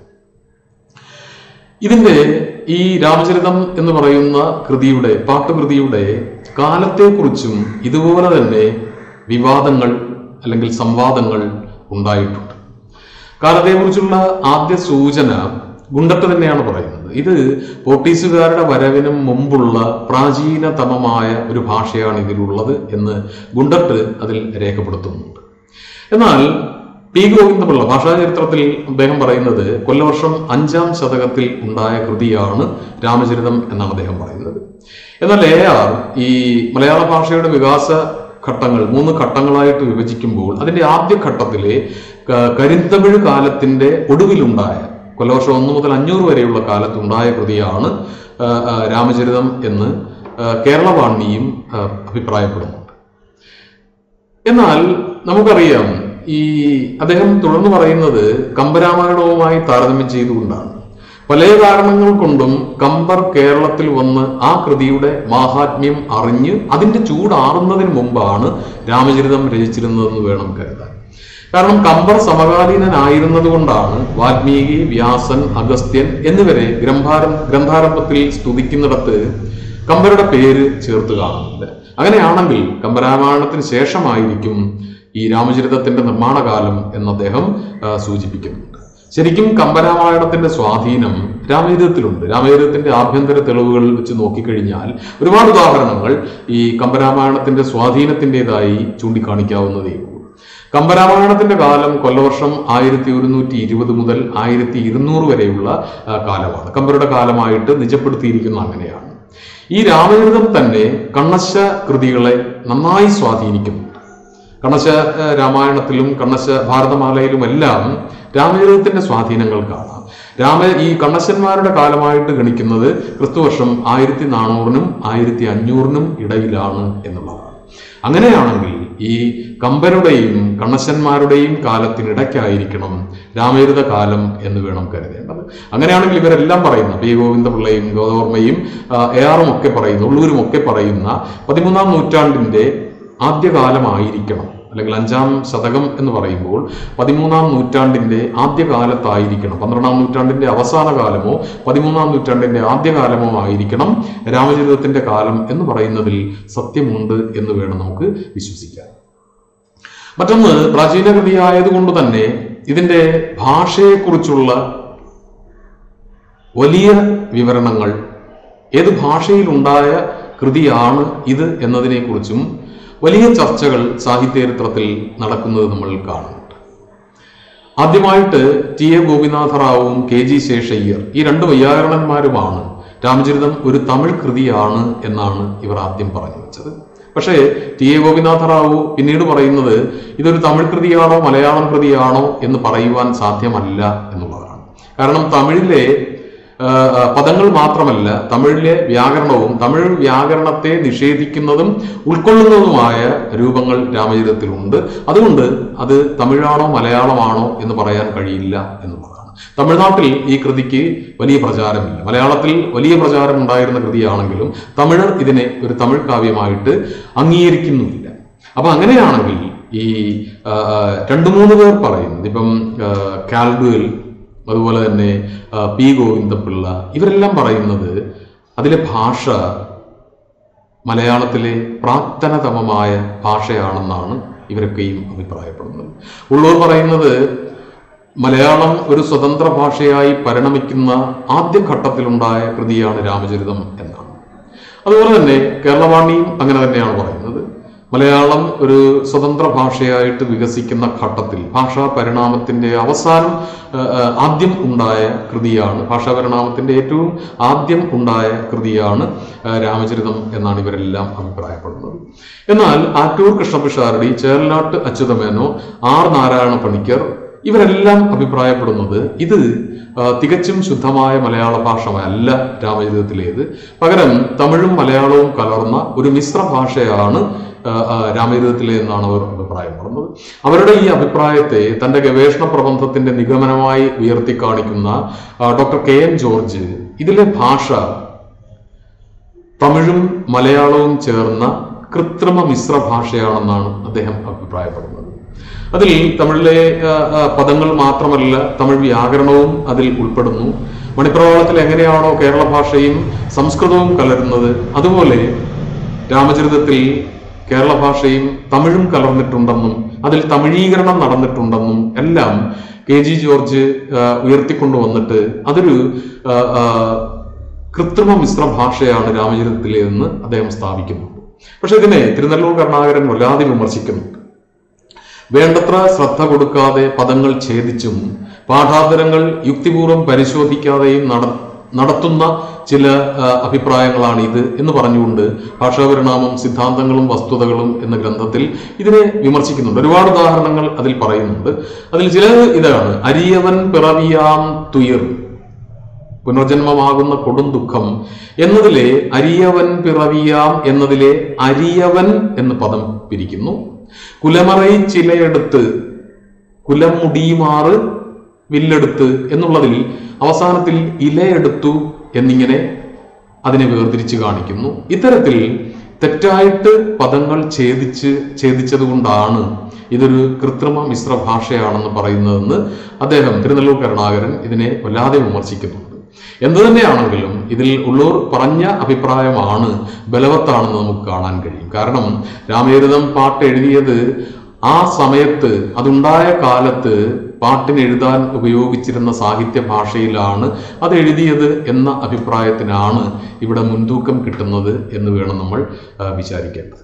ഇതിന്റെ ഈ രാമചരിതം എന്ന് പറയുന്ന കൃതിയുടെ, പാട്ടുകൃതിയുടെ കാലത്തെക്കുറിച്ചും ഇതുപോലെ തന്നെ വിവാദങ്ങൾ അല്ലെങ്കിൽ സംവാദങ്ങൾ ഉണ്ടായിട്ടുണ്ട്. കാലത്തെക്കുറിച്ചുള്ള ആദ്യ സൂചന ഗുണ്ടട്ട് തന്നെയാണ് പറയുന്നത്. ഇത് പോർട്ടീസുകാരുടെ വരവിനും മുമ്പുള്ള പ്രാചീനതമമായ ഒരു ഭാഷയാണ് ഇതിലുള്ളത് എന്ന് ഗുണ്ടട്ട് അതിൽ രേഖപ്പെടുത്തുന്നുണ്ട്. എന്നാൽ പി ഗോവിന്ദപിള്ള ഭാഷാചരിത്രത്തിൽ അദ്ദേഹം പറയുന്നത് കൊല്ലവർഷം 5-ാം ശതകത്തിൽ ഉണ്ടായ കൃതിയാണ് രാമചരിതം എന്നാണ് അദ്ദേഹം പറയുന്നത്. എന്നാൽ AR ഈ മലയാള ഭാഷയുടെ വികാസ ഘട്ടങ്ങൾ 3 ഘട്ടങ്ങളായിട്ട് വിഭജിക്കുമ്പോൾ അതിന്റെ ആദ്യ ഘട്ടത്തിലെ കരിന്തമിഴ് കാലത്തിന്റെ ഒടുവിലുണ്ടായ കൊല്ലവർഷം 1 മുതൽ 500 വരെയുള്ള കാലത്തുണ്ടായ കൃതിയാണ് രാമചരിതം എന്ന് കേരളവാണിയും അഭിപ്രായപ്പെടുന്നുണ്ട്. എന്നാൽ നമുക്കറിയാം, ഈ അദ്ദേഹം തുടർന്ന് പറയുന്നത് കമ്പരാമായണവുമായി താരതമ്യം ചെയ്തുകൊണ്ടാണ്. പല കാരണങ്ങൾ കൊണ്ടും കമ്പർ കേരളത്തിൽ വന്ന് ആ കൃതിയുടെ മാഹാത്മ്യം അറിഞ്ഞ് അതിന്റെ ചൂടാറുന്നതിന് മുമ്പാണ് രാമചരിതം രചിച്ചിരുന്നതെന്ന് വേണം കരുതാൻ. കാരണം കമ്പർ സമകാലീനനായിരുന്നത് കൊണ്ടാണ് വാൽമീകി, വ്യാസൻ, അഗസ്ത്യൻ എന്നിവരെ ഗ്രന്ഥാരംഭത്തിൽ സ്തുതിക്കുന്നിടത്ത് കമ്പരുടെ പേര് ചേർത്ത് കാണുന്നുണ്ട്. അങ്ങനെയാണെങ്കിൽ കമ്പരാമായണത്തിന് ശേഷമായിരിക്കും ഈ രാമചരിതത്തിന്റെ നിർമ്മാണകാലം എന്ന് അദ്ദേഹം സൂചിപ്പിക്കുന്നുണ്ട്. ശരിക്കും കമ്പരാമായണത്തിന്റെ സ്വാധീനം രാമചരിതത്തിലുണ്ട്. രാമചരിതത്തിന്റെ ആഭ്യന്തര തെളിവുകൾ വെച്ച് നോക്കിക്കഴിഞ്ഞാൽ ഒരുപാട് ഉദാഹരണങ്ങൾ ഈ കമ്പരാമായണത്തിന്റെ സ്വാധീനത്തിൻ്റെതായി ചൂണ്ടിക്കാണിക്കാവുന്നതേ ഉള്ളൂ. കമ്പരാമായണത്തിന്റെ കാലം കൊല്ലവർഷം 1120 മുതൽ 1200 വരെയുള്ള കാലമാണ്. കമ്പരുടെ കാലമായിട്ട് നിജപ്പെടുത്തിയിരിക്കുന്ന അങ്ങനെയാണ്. ഈ രാമചരിതം തന്നെ കണ്ണശ കൃതികളെ നന്നായി സ്വാധീനിക്കുന്നുണ്ട്. കണ്ണശ രാമായണത്തിലും കണ്ണശ ഭാരതമാലയിലുമെല്ലാം രാമചരിതത്തിന്റെ സ്വാധീനങ്ങൾ കാണാം. ഈ കണ്ണശന്മാരുടെ കാലമായിട്ട് ഗണിക്കുന്നത് ക്രിസ്തുവർഷം 1400-നും 1500-നും ഇടയിലാണ് എന്നുള്ളതാണ്. അങ്ങനെയാണെങ്കിൽ ഈ കമ്പരുടെയും കണ്ണശന്മാരുടെയും കാലത്തിനിടയ്ക്കായിരിക്കണം രാമചരിത കാലം എന്ന് വേണം കരുതേണ്ടത്. അങ്ങനെയാണെങ്കിൽ ഇവരെല്ലാം പറയുന്ന പി ഗോവിന്ദപിള്ളയും ഗോദവർമ്മയും AR ഒക്കെ പറയുന്ന, ഉള്ളൂരും ഒക്കെ പറയുന്ന 13-ാം നൂറ്റാണ്ടിന്റെ ആദ്യകാലമായിരിക്കണം, അല്ലെങ്കിൽ 5-ാം ശതകം എന്ന് പറയുമ്പോൾ 13-ാം നൂറ്റാണ്ടിന്റെ ആദ്യകാലത്തായിരിക്കണം, 12-ാം നൂറ്റാണ്ടിന്റെ അവസാന കാലമോ 13-ാം നൂറ്റാണ്ടിന്റെ ആദ്യകാലമോ ആയിരിക്കണം രാമചരിതത്തിന്റെ കാലം എന്ന് പറയുന്നതിൽ സത്യമുണ്ട് എന്ന് വേണം നമുക്ക് വിശ്വസിക്കാൻ. മറ്റൊന്ന്, പ്രാചീന കൃതിയായതുകൊണ്ട് തന്നെ ഇതിന്റെ ഭാഷയെക്കുറിച്ചുള്ള വലിയ വിവരണങ്ങൾ, ഏത് ഭാഷയിലുണ്ടായ കൃതിയാണ് ഇത് എന്നതിനെക്കുറിച്ചും വലിയ ചർച്ചകൾ സാഹിത്യചരിത്രത്തിൽ നടക്കുന്നത് നമ്മൾ കാണുന്നുണ്ട്. ആദ്യമായിട്ട് TA ഗോപിനാഥറാവുവും KG ശേഷയ്യർ, ഈ 2 വൈയാകരണന്മാരുമാണ് രാമചരിതം ഒരു തമിഴ് കൃതിയാണ് എന്നാണ് ഇവർ ആദ്യം പറഞ്ഞു വെച്ചത്. പക്ഷേ TA ഗോപിനാഥറാവു പിന്നീട് പറയുന്നത് ഇതൊരു തമിഴ് കൃതിയാണോ മലയാളം കൃതിയാണോ എന്ന് പറയുവാൻ സാധ്യമല്ല എന്നുള്ളതാണ്. കാരണം തമിഴിലെ പദങ്ങൾ മാത്രമല്ല, തമിഴിലെ വ്യാകരണവും തമിഴ് വ്യാകരണത്തെ നിഷേധിക്കുന്നതും ഉൾക്കൊള്ളുന്നതുമായ രൂപങ്ങൾ രാമചരിതത്തിലുണ്ട്. അതുകൊണ്ട് അത് തമിഴാണോ മലയാളമാണോ എന്ന് പറയാൻ കഴിയില്ല എന്നുള്ളതാണ്. തമിഴ്നാട്ടിൽ ഈ കൃതിക്ക് വലിയ പ്രചാരമില്ല. മലയാളത്തിൽ വലിയ പ്രചാരം ഉണ്ടായിരുന്ന കൃതിയാണെങ്കിലും തമിഴർ ഇതിനെ ഒരു തമിഴ് കാവ്യമായിട്ട് അംഗീകരിക്കുന്നുമില്ല. അപ്പൊ അങ്ങനെയാണെങ്കിൽ ഈ 2-3 പേർ പറയുന്നത്, ഇപ്പം കാൽഡ്വെൽ, അതുപോലെ തന്നെ പി ഗോവിന്ദപിള്ള, ഇവരെല്ലാം പറയുന്നത് അതിലെ ഭാഷ മലയാളത്തിലെ പ്രാക്തനതമമായ ഭാഷയാണെന്നാണ് ഇവരൊക്കെയും അഭിപ്രായപ്പെടുന്നത്. ഉള്ളൂർ പറയുന്നത് മലയാളം ഒരു സ്വതന്ത്ര ഭാഷയായി പരിണമിക്കുന്ന ആദ്യഘട്ടത്തിലുണ്ടായ കൃതിയാണ് രാമചരിതം എന്നാണ്. അതുപോലെ തന്നെ കേരളവാണിയും അങ്ങനെ തന്നെയാണ് പറയുന്നത്. മലയാളം ഒരു സ്വതന്ത്ര ഭാഷയായിട്ട് വികസിക്കുന്ന ഘട്ടത്തിൽ ഭാഷാ പരിണാമത്തിന്റെ ആദ്യം ഉണ്ടായ കൃതിയാണ്, ഭാഷാ പരിണാമത്തിന്റെ ഏറ്റവും ആദ്യം ഉണ്ടായ കൃതിയാണ് രാമചരിതം എന്നാണ് ഇവരെല്ലാം അഭിപ്രായപ്പെടുന്നത്. എന്നാൽ ആറ്റൂർ കൃഷ്ണപിഷാരടി, ചേരനാട്ട് അച്യുതമേനോൻ, ആർ നാരായണ പണിക്കർ ഇവരെല്ലാം അഭിപ്രായപ്പെടുന്നത് ഇത് തികച്ചും ശുദ്ധമായ മലയാള ഭാഷയല്ല രാമചരിതത്തിലേത്, പകരം തമിഴും മലയാളവും കലർന്ന ഒരു മിശ്ര ഭാഷയാണ് രാമചരിതത്തിലെ എന്നാണ് അവർ അഭിപ്രായപ്പെടുന്നത്. അവരുടെ ഈ അഭിപ്രായത്തെ തന്റെ ഗവേഷണ പ്രബന്ധത്തിന്റെ നിഗമനമായി ഉയർത്തി കാണിക്കുന്ന ഡോക്ടർ KM ജോർജ് ഇതിലെ ഭാഷ തമിഴും മലയാളവും ചേർന്ന കൃത്രിമ മിശ്ര ഭാഷയാണെന്നാണ് അദ്ദേഹം അഭിപ്രായപ്പെടുന്നത്. അതിൽ തമിഴിലെ പദങ്ങൾ മാത്രമല്ല, തമിഴ് വ്യാകരണവും അതിൽ ഉൾപ്പെടുന്നു. മണിപ്രവാളത്തിൽ എങ്ങനെയാണോ കേരള ഭാഷയും സംസ്കൃതവും കലരുന്നത്, അതുപോലെ രാമചരിതത്തിൽ കേരള ഭാഷയും തമിഴും കലർന്നിട്ടുണ്ടെന്നും അതിൽ തമിഴീകരണം നടന്നിട്ടുണ്ടെന്നും എല്ലാം KG ജോർജ് ഉയർത്തിക്കൊണ്ടുവന്നിട്ട് അതൊരു കൃത്രിമ മിശ്ര ഭാഷയാണ് രാമചരിതത്തിലേതെന്ന് അദ്ദേഹം സ്ഥാപിക്കുന്നുണ്ട്. പക്ഷെ ഇതിനെ തിരുനെല്ലൂർ കരുണാകരൻ വല്ലാതെ വിമർശിക്കുന്നുണ്ട്. വേണ്ടത്ര ശ്രദ്ധ കൊടുക്കാതെ പദങ്ങൾ ഛേദിച്ചും പാഠാന്തരങ്ങൾ യുക്തിപൂർവ്വം പരിശോധിക്കാതെയും നടത്തുന്ന ചില അഭിപ്രായങ്ങളാണ് ഇത് എന്ന് പറഞ്ഞുകൊണ്ട് ഭാഷാപരിണാമം സിദ്ധാന്തങ്ങളും വസ്തുതകളും എന്ന ഗ്രന്ഥത്തിൽ ഇതിനെ വിമർശിക്കുന്നുണ്ട്. ഒരുപാട് ഉദാഹരണങ്ങൾ അതിൽ പറയുന്നുണ്ട്. അതിൽ ചിലത് ഇതാണ്: അരിയവൻ പിറവിയാം തുയർ, പുനർജന്മമാകുന്ന കൊടും ദുഃഖം എന്നതിലെ അരിയവൻ പിറവിയാം എന്നതിലെ അരിയവൻ എന്ന് പദം പിരിക്കുന്നു. കുലമറൈ ചിലയെടുത്ത് കുലം മുടിയുമാറ് വില്ലെടുത്ത് എന്നുള്ളതിൽ അവസാനത്തിൽ ഇലയെടുത്തു എന്നിങ്ങനെ അതിനെ വേർതിരിച്ച് കാണിക്കുന്നു. ഇത്തരത്തിൽ തെറ്റായിട്ട് പദങ്ങൾ ഛേദിച്ചത് കൊണ്ടാണ് ഇതൊരു കൃത്രിമ മിശ്ര ഭാഷയാണെന്ന് പറയുന്നതെന്ന് അദ്ദേഹം തിരുനെല്ലൂർ കരുണാകരൻ ഇതിനെ വല്ലാതെ വിമർശിക്കുന്നുണ്ട്. എന്തു തന്നെയാണെങ്കിലും ഇതിൽ ഉള്ളൂർ പറഞ്ഞ അഭിപ്രായമാണ് ബലവത്താണെന്ന് നമുക്ക് കാണാൻ കഴിയും. കാരണം രാമചരിതം പാട്ട് എഴുതിയത് ആ സമയത്ത്, അതുണ്ടായ കാലത്ത് പാട്ടിന് എഴുതാൻ ഉപയോഗിച്ചിരുന്ന സാഹിത്യ ഭാഷയിലാണ് അത് എഴുതിയത് എന്ന അഭിപ്രായത്തിനാണ് ഇവിടെ മുൻതൂക്കം കിട്ടുന്നത് എന്ന് വേണം നമ്മൾ വിചാരിക്കേണ്ടത്.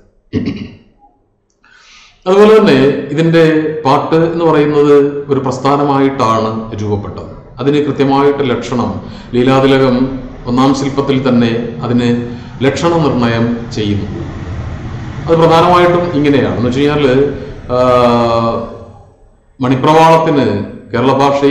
അതുപോലെ തന്നെ ഇതിന്റെ പാട്ട് എന്ന് പറയുന്നത് ഒരു പ്രസ്ഥാനമായിട്ടാണ് രൂപപ്പെട്ടത്. അതിന് കൃത്യമായിട്ട് ലക്ഷണം ലീലാതിലകം 1-ാം ശില്പത്തിൽ തന്നെ അതിന് ലക്ഷണ നിർണയം ചെയ്യുന്നു. അത് പ്രധാനമായിട്ടും ഇങ്ങനെയാണ് എന്ന് വെച്ച് കഴിഞ്ഞാൽ മണിപ്രവാളത്തിന് കേരള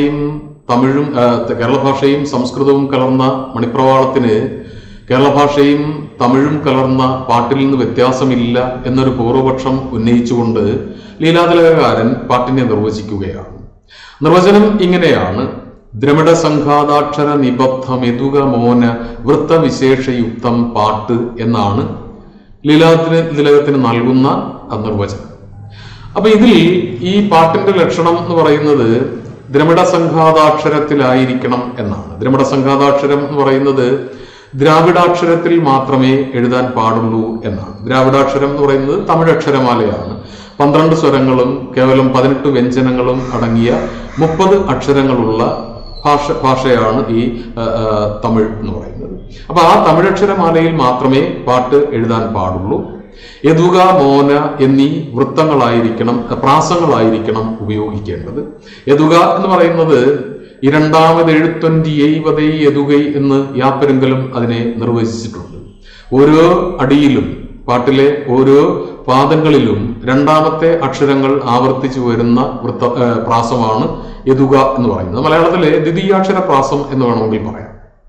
ഭാഷയും സംസ്കൃതവും കലർന്ന മണിപ്രവാളത്തിന് കേരള ഭാഷയും തമിഴും കലർന്ന പാട്ടിൽ നിന്ന് വ്യത്യാസമില്ല എന്നൊരു പൂർവപക്ഷം ഉന്നയിച്ചുകൊണ്ട് ലീലാതിലകകാരൻ പാട്ടിനെ നിർവചിക്കുകയാണ്. നിർവചനം ഇങ്ങനെയാണ്: ദ്രമിഡ സംഘാതാക്ഷര നിബദ്ധ മെതുക മോന വൃത്തവിശേഷയുക്തം പാട്ട് എന്നാണ് ലീലാതിലകത്തിന് നൽകുന്ന നിർവചനം. അപ്പൊ ഇതിൽ ഈ പാട്ടിന്റെ ലക്ഷണം എന്ന് പറയുന്നത് ദ്രമിഡ സംഘാതാക്ഷരത്തിലായിരിക്കണം എന്നാണ്. ദ്രമിഡ സംഘാതാക്ഷരം എന്ന് പറയുന്നത് ദ്രാവിഡാക്ഷരത്തിൽ മാത്രമേ എഴുതാൻ പാടുള്ളൂ എന്നാണ്. ദ്രാവിഡാക്ഷരം എന്ന് പറയുന്നത് തമിഴക്ഷരമാലയാണ്. 12 സ്വരങ്ങളും കേവലം 18 വ്യഞ്ജനങ്ങളും അടങ്ങിയ 30 അക്ഷരങ്ങളുള്ള ഭാഷയാണ് ഈ തമിഴ് എന്ന് പറയുന്നത്. അപ്പൊ ആ തമിഴക്ഷരമാലയിൽ മാത്രമേ പാട്ട് എഴുതാൻ പാടുള്ളൂ. യതുക, മോന എന്നീ വൃത്തങ്ങളായിരിക്കണം, പ്രാസങ്ങളായിരിക്കണം ഉപയോഗിക്കേണ്ടത്. യതുക എന്ന് പറയുന്നത് ഇരണ്ടാമത് എഴുത്തൊന്തി എയ്വതൈ യതുകൈ എന്ന് യാപ്പരുങ്കലും അതിനെ നിർവചിച്ചിട്ടുണ്ട്. ഓരോ അടിയിലും പാട്ടിലെ ഓരോ പാദങ്ങളിലും രണ്ടാമത്തെ അക്ഷരങ്ങൾ ആവർത്തിച്ചു വരുന്ന പ്രാസമാണ് യതുക എന്ന് പറയുന്നത്. മലയാളത്തിലെ ദ്വിതീയാക്ഷര പ്രാസം എന്ന് വേണമെങ്കിൽ പറയാം.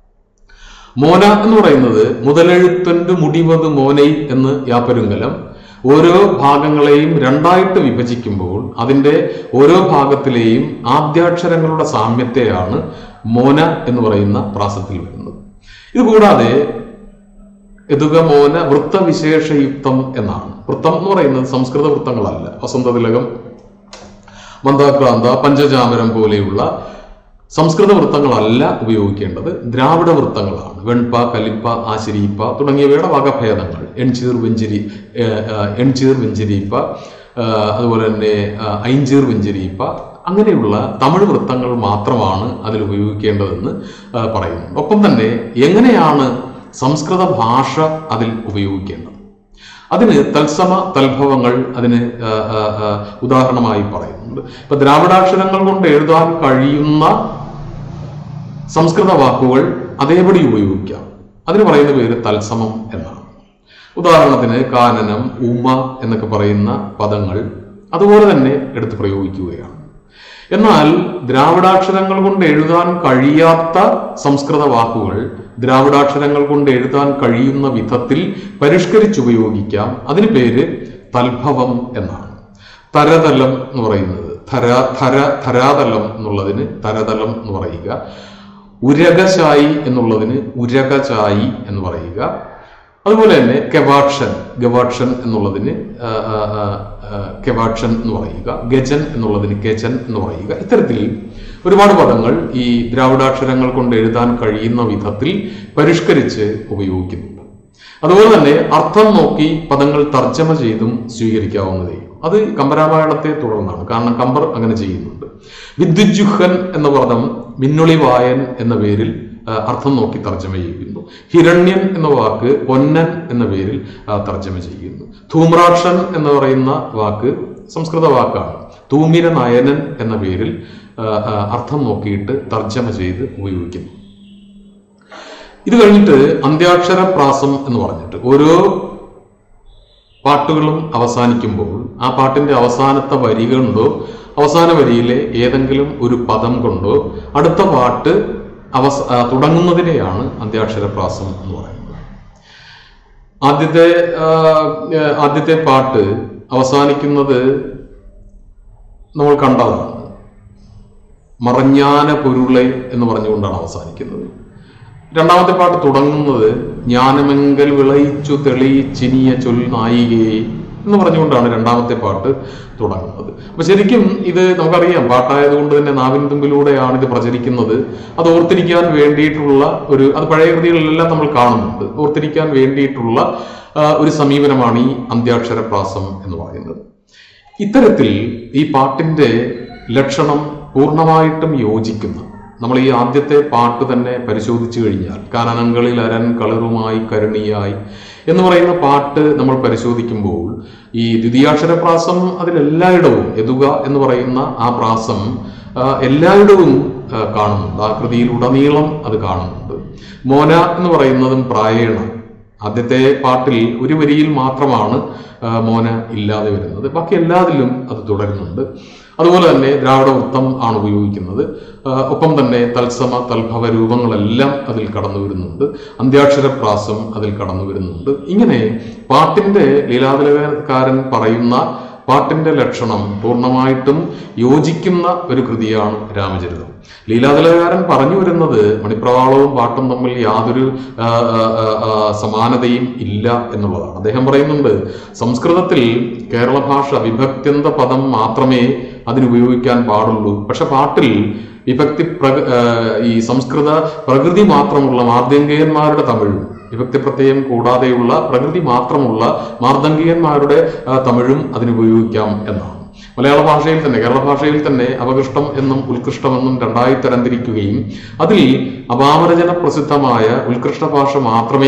മോന എന്ന് പറയുന്നത് മുതലെഴുത്തൊന്റ് മുടിവത് മോനൈ എന്ന് യാപ്പരുങ്കലം ഓരോ ഭാഗങ്ങളെയും രണ്ടായിട്ട് വിഭജിക്കുമ്പോൾ അതിൻ്റെ ഓരോ ഭാഗത്തിലെയും ആദ്യാക്ഷരങ്ങളുടെ സാമ്യത്തെയാണ് മോന എന്ന് പറയുന്ന പ്രാസത്തിൽ വരുന്നത്. ഇതുകൂടാതെ യതുക മോന വൃത്തവിശേഷയുക്തം എന്നാണ്. വൃത്തം എന്ന് പറയുന്നത് സംസ്കൃത വൃത്തങ്ങളല്ല. വസന്തതിലകം, മന്ദാക്രാന്ത, പഞ്ചചാമരം പോലെയുള്ള സംസ്കൃത വൃത്തങ്ങളല്ല ഉപയോഗിക്കേണ്ടത്, ദ്രാവിഡ വൃത്തങ്ങളാണ്. വെൺപ, കലിപ്പ, ആശിരീപ്പ തുടങ്ങിയവയുടെ വകഭേദങ്ങൾ, എൺചീർ വെഞ്ചിരീപ്പ, അതുപോലെ തന്നെ ഐഞ്ചീർ വെഞ്ചിരീപ്പ, അങ്ങനെയുള്ള തമിഴ് വൃത്തങ്ങൾ മാത്രമാണ് അതിൽ ഉപയോഗിക്കേണ്ടതെന്ന് പറയുന്നു. ഒപ്പം തന്നെ എങ്ങനെയാണ് സംസ്കൃത ഭാഷ അതിൽ ഉപയോഗിക്കേണ്ടത്? അതിന് തത്സമ തൽഭവങ്ങൾ അതിന് ഉദാഹരണമായി പറയുന്നുണ്ട്. ഇപ്പൊ ദ്രാവിഡാക്ഷരങ്ങൾ കൊണ്ട് എഴുതാൻ കഴിയുന്ന സംസ്കൃത വാക്കുകൾ അതേപടി ഉപയോഗിക്കാം. അതിന് പറയുന്ന പേര് തത്സമം എന്നാണ്. ഉദാഹരണത്തിന് കാനനം, ഉമ എന്നൊക്കെ പറയുന്ന പദങ്ങൾ അതുപോലെ തന്നെ എടുത്ത് പ്രയോഗിക്കുകയാണ്. എന്നാൽ ദ്രാവിഡാക്ഷരങ്ങൾ കൊണ്ട് എഴുതാൻ കഴിയാത്ത സംസ്കൃത വാക്കുകൾ ദ്രാവിഡാക്ഷരങ്ങൾ കൊണ്ട് എഴുതാൻ കഴിയുന്ന വിധത്തിൽ പരിഷ്കരിച്ചുപയോഗിക്കാം. അതിന് പേര് തൽഭവം എന്നാണ്. തരതലം എന്ന് പറയുന്നത് ധരാതലം എന്നുള്ളതിന് തരതലം എന്ന് പറയുക, ഉരകശായി എന്നുള്ളതിന് ഉരകചായി എന്ന് പറയുക. അതുപോലെ തന്നെ ഗവാക്ഷൻ എന്നുള്ളതിന് കെവാക്ഷൻ എന്ന് പറയുക, ഗജൻ എന്നുള്ളതിന് ഗജൻ എന്ന് പറയുക. ഇത്തരത്തിൽ ഒരുപാട് പദങ്ങൾ ഈ ദ്രാവിഡാക്ഷരങ്ങൾ കൊണ്ട് എഴുതാൻ കഴിയുന്ന വിധത്തിൽ പരിഷ്കരിച്ച് ഉപയോഗിക്കുന്നുണ്ട്. അതുപോലെ തന്നെ അർത്ഥം നോക്കി പദങ്ങൾ തർജ്ജമ ചെയ്തും സ്വീകരിക്കാവുന്നതേ. അത് കമ്പരാമായണത്തെ തുടർന്നാണ്. കാരണം കമ്പർ അങ്ങനെ ചെയ്യുന്നുണ്ട്. വിദ്യുജ്ജുഹൻ എന്ന പദം മിന്നുളി വായൻ എന്ന പേരിൽ അർത്ഥം നോക്കി തർജ്ജമ ചെയ്യുന്നു. ഹിരണ്യൻ എന്ന വാക്ക് പൊന്നൻ എന്ന പേരിൽ തർജ്ജമ ചെയ്യുന്നു. ധൂമ്രാക്ഷൻ എന്ന് പറയുന്ന വാക്ക് സംസ്കൃത വാക്കാണ്. തൂമിര നയനൻ എന്ന പേരിൽ അർത്ഥം നോക്കിയിട്ട് തർജ്ജമ ചെയ്ത് ഉപയോഗിക്കുന്നു. ഇത് കഴിഞ്ഞിട്ട് അന്ത്യാക്ഷര പ്രാസം എന്ന് പറഞ്ഞിട്ട് ഓരോ പാട്ടുകളും അവസാനിക്കുമ്പോൾ ആ പാട്ടിന്റെ അവസാനത്തെ വരി കൊണ്ടോ അവസാന വരിയിലെ ഏതെങ്കിലും ഒരു പദം കൊണ്ടോ അടുത്ത പാട്ട് തുടങ്ങുന്നതിനെയാണ് അന്ത്യാക്ഷരപ്രാസം എന്ന് പറയുന്നത്. ആദ്യത്തെ പാട്ട് അവസാനിക്കുന്നത് നമ്മൾ കണ്ടതാണ്. മറഞ്ഞാന പൊരുളെ എന്ന് പറഞ്ഞുകൊണ്ടാണ് അവസാനിക്കുന്നത്. രണ്ടാമത്തെ പാട്ട് തുടങ്ങുന്നത് ജ്ഞാനമെങ്കൽ വിളയിച്ചു തെളിയിച്ചിനിയ ചൊൽ നായികയെ എന്ന് പറഞ്ഞുകൊണ്ടാണ് രണ്ടാമത്തെ പാട്ട് തുടങ്ങുന്നത്. അപ്പൊ ശരിക്കും ഇത് നമുക്കറിയാം, പാട്ടായതുകൊണ്ട് തന്നെ നാവിൻ തുമ്പിലൂടെയാണ് ഇത് പ്രചരിക്കുന്നത്. അത് ഓർത്തിരിക്കാൻ വേണ്ടിയിട്ടുള്ള അത് പഴയ കൃതികളിലെല്ലാം നമ്മൾ കാണുന്നുണ്ട്. ഓർത്തിരിക്കാൻ വേണ്ടിയിട്ടുള്ള ഒരു സമീപനമാണ് ഈ അന്ത്യാക്ഷരപ്രാസം എന്ന് പറയുന്നത്. ഇത്തരത്തിൽ ഈ പാട്ടിന്റെ ലക്ഷണം പൂർണ്ണമായിട്ടും യോജിക്കുന്ന, നമ്മൾ ഈ ആദ്യത്തെ പാട്ട് തന്നെ പരിശോധിച്ചു കഴിഞ്ഞാൽ കാനനങ്ങളിൽ അരൻ കളറുമായി കരുണിയായി എന്ന് പറയുന്ന പാട്ട് നമ്മൾ പരിശോധിക്കുമ്പോൾ ഈ ദ്വിതീയാക്ഷരപ്രാസം അതിലെല്ലായിടവും യതുക എന്ന് പറയുന്ന ആ പ്രാസം എല്ലായിടവും കാണുന്നുണ്ട്. ആ കൃതിയിലുടനീളം അത് കാണുന്നുണ്ട്. മോന എന്ന് പറയുന്നതും പ്രായേണ ആദ്യത്തെ പാട്ടിൽ ഒരു വരിയിൽ മാത്രമാണ് മോന ഇല്ലാതെ വരുന്നത്. ബാക്കി എല്ലാത്തിലും അത് തുടരുന്നുണ്ട്. അതുപോലെ തന്നെ ദ്രാവിഡ വൃത്തം ആണ് ഉപയോഗിക്കുന്നത്. ഒപ്പം തന്നെ തത്സമ തൽഭവ രൂപങ്ങളെല്ലാം അതിൽ കടന്നു വരുന്നുണ്ട്. അന്ത്യാക്ഷരപ്രാസം അതിൽ കടന്നു വരുന്നുണ്ട്. ഇങ്ങനെ പാട്ടിന്റെ ലീലാതിലകക്കാരൻ പറയുന്ന പാട്ടിന്റെ ലക്ഷണം പൂർണ്ണമായിട്ടും യോജിക്കുന്ന ഒരു കൃതിയാണ് രാമചരിതം. ലീലാതിലകക്കാരൻ പറഞ്ഞു വരുന്നത് മണിപ്രവാളവും പാട്ടും തമ്മിൽ യാതൊരു സമാനതയും ഇല്ല എന്നുള്ളതാണ്. അദ്ദേഹം പറയുന്നുണ്ട്, സംസ്കൃതത്തിൽ കേരള ഭാഷ വിഭക്ത്യന്ത പദം മാത്രമേ അതിനുപയോഗിക്കാൻ പാടുള്ളൂ. പക്ഷെ പാട്ടിൽ വിഭക്തി ഈ സംസ്കൃത പ്രകൃതി മാത്രമുള്ള മാർദ്ദംഗികന്മാരുടെ തമിഴും, വിഭക്തി പ്രത്യയം കൂടാതെയുള്ള പ്രകൃതി മാത്രമുള്ള മാർദ്ദംഗികന്മാരുടെ തമിഴും അതിനുപയോഗിക്കാം എന്നാണ്. മലയാള ഭാഷയിൽ തന്നെ, കേരള ഭാഷയിൽ തന്നെ അപകൃഷ്ടം എന്നും ഉത്കൃഷ്ടമെന്നും രണ്ടായി തരംതിരിക്കുകയും അതിൽ അപാമരചന പ്രസിദ്ധമായ ഉത്കൃഷ്ട ഭാഷ മാത്രമേ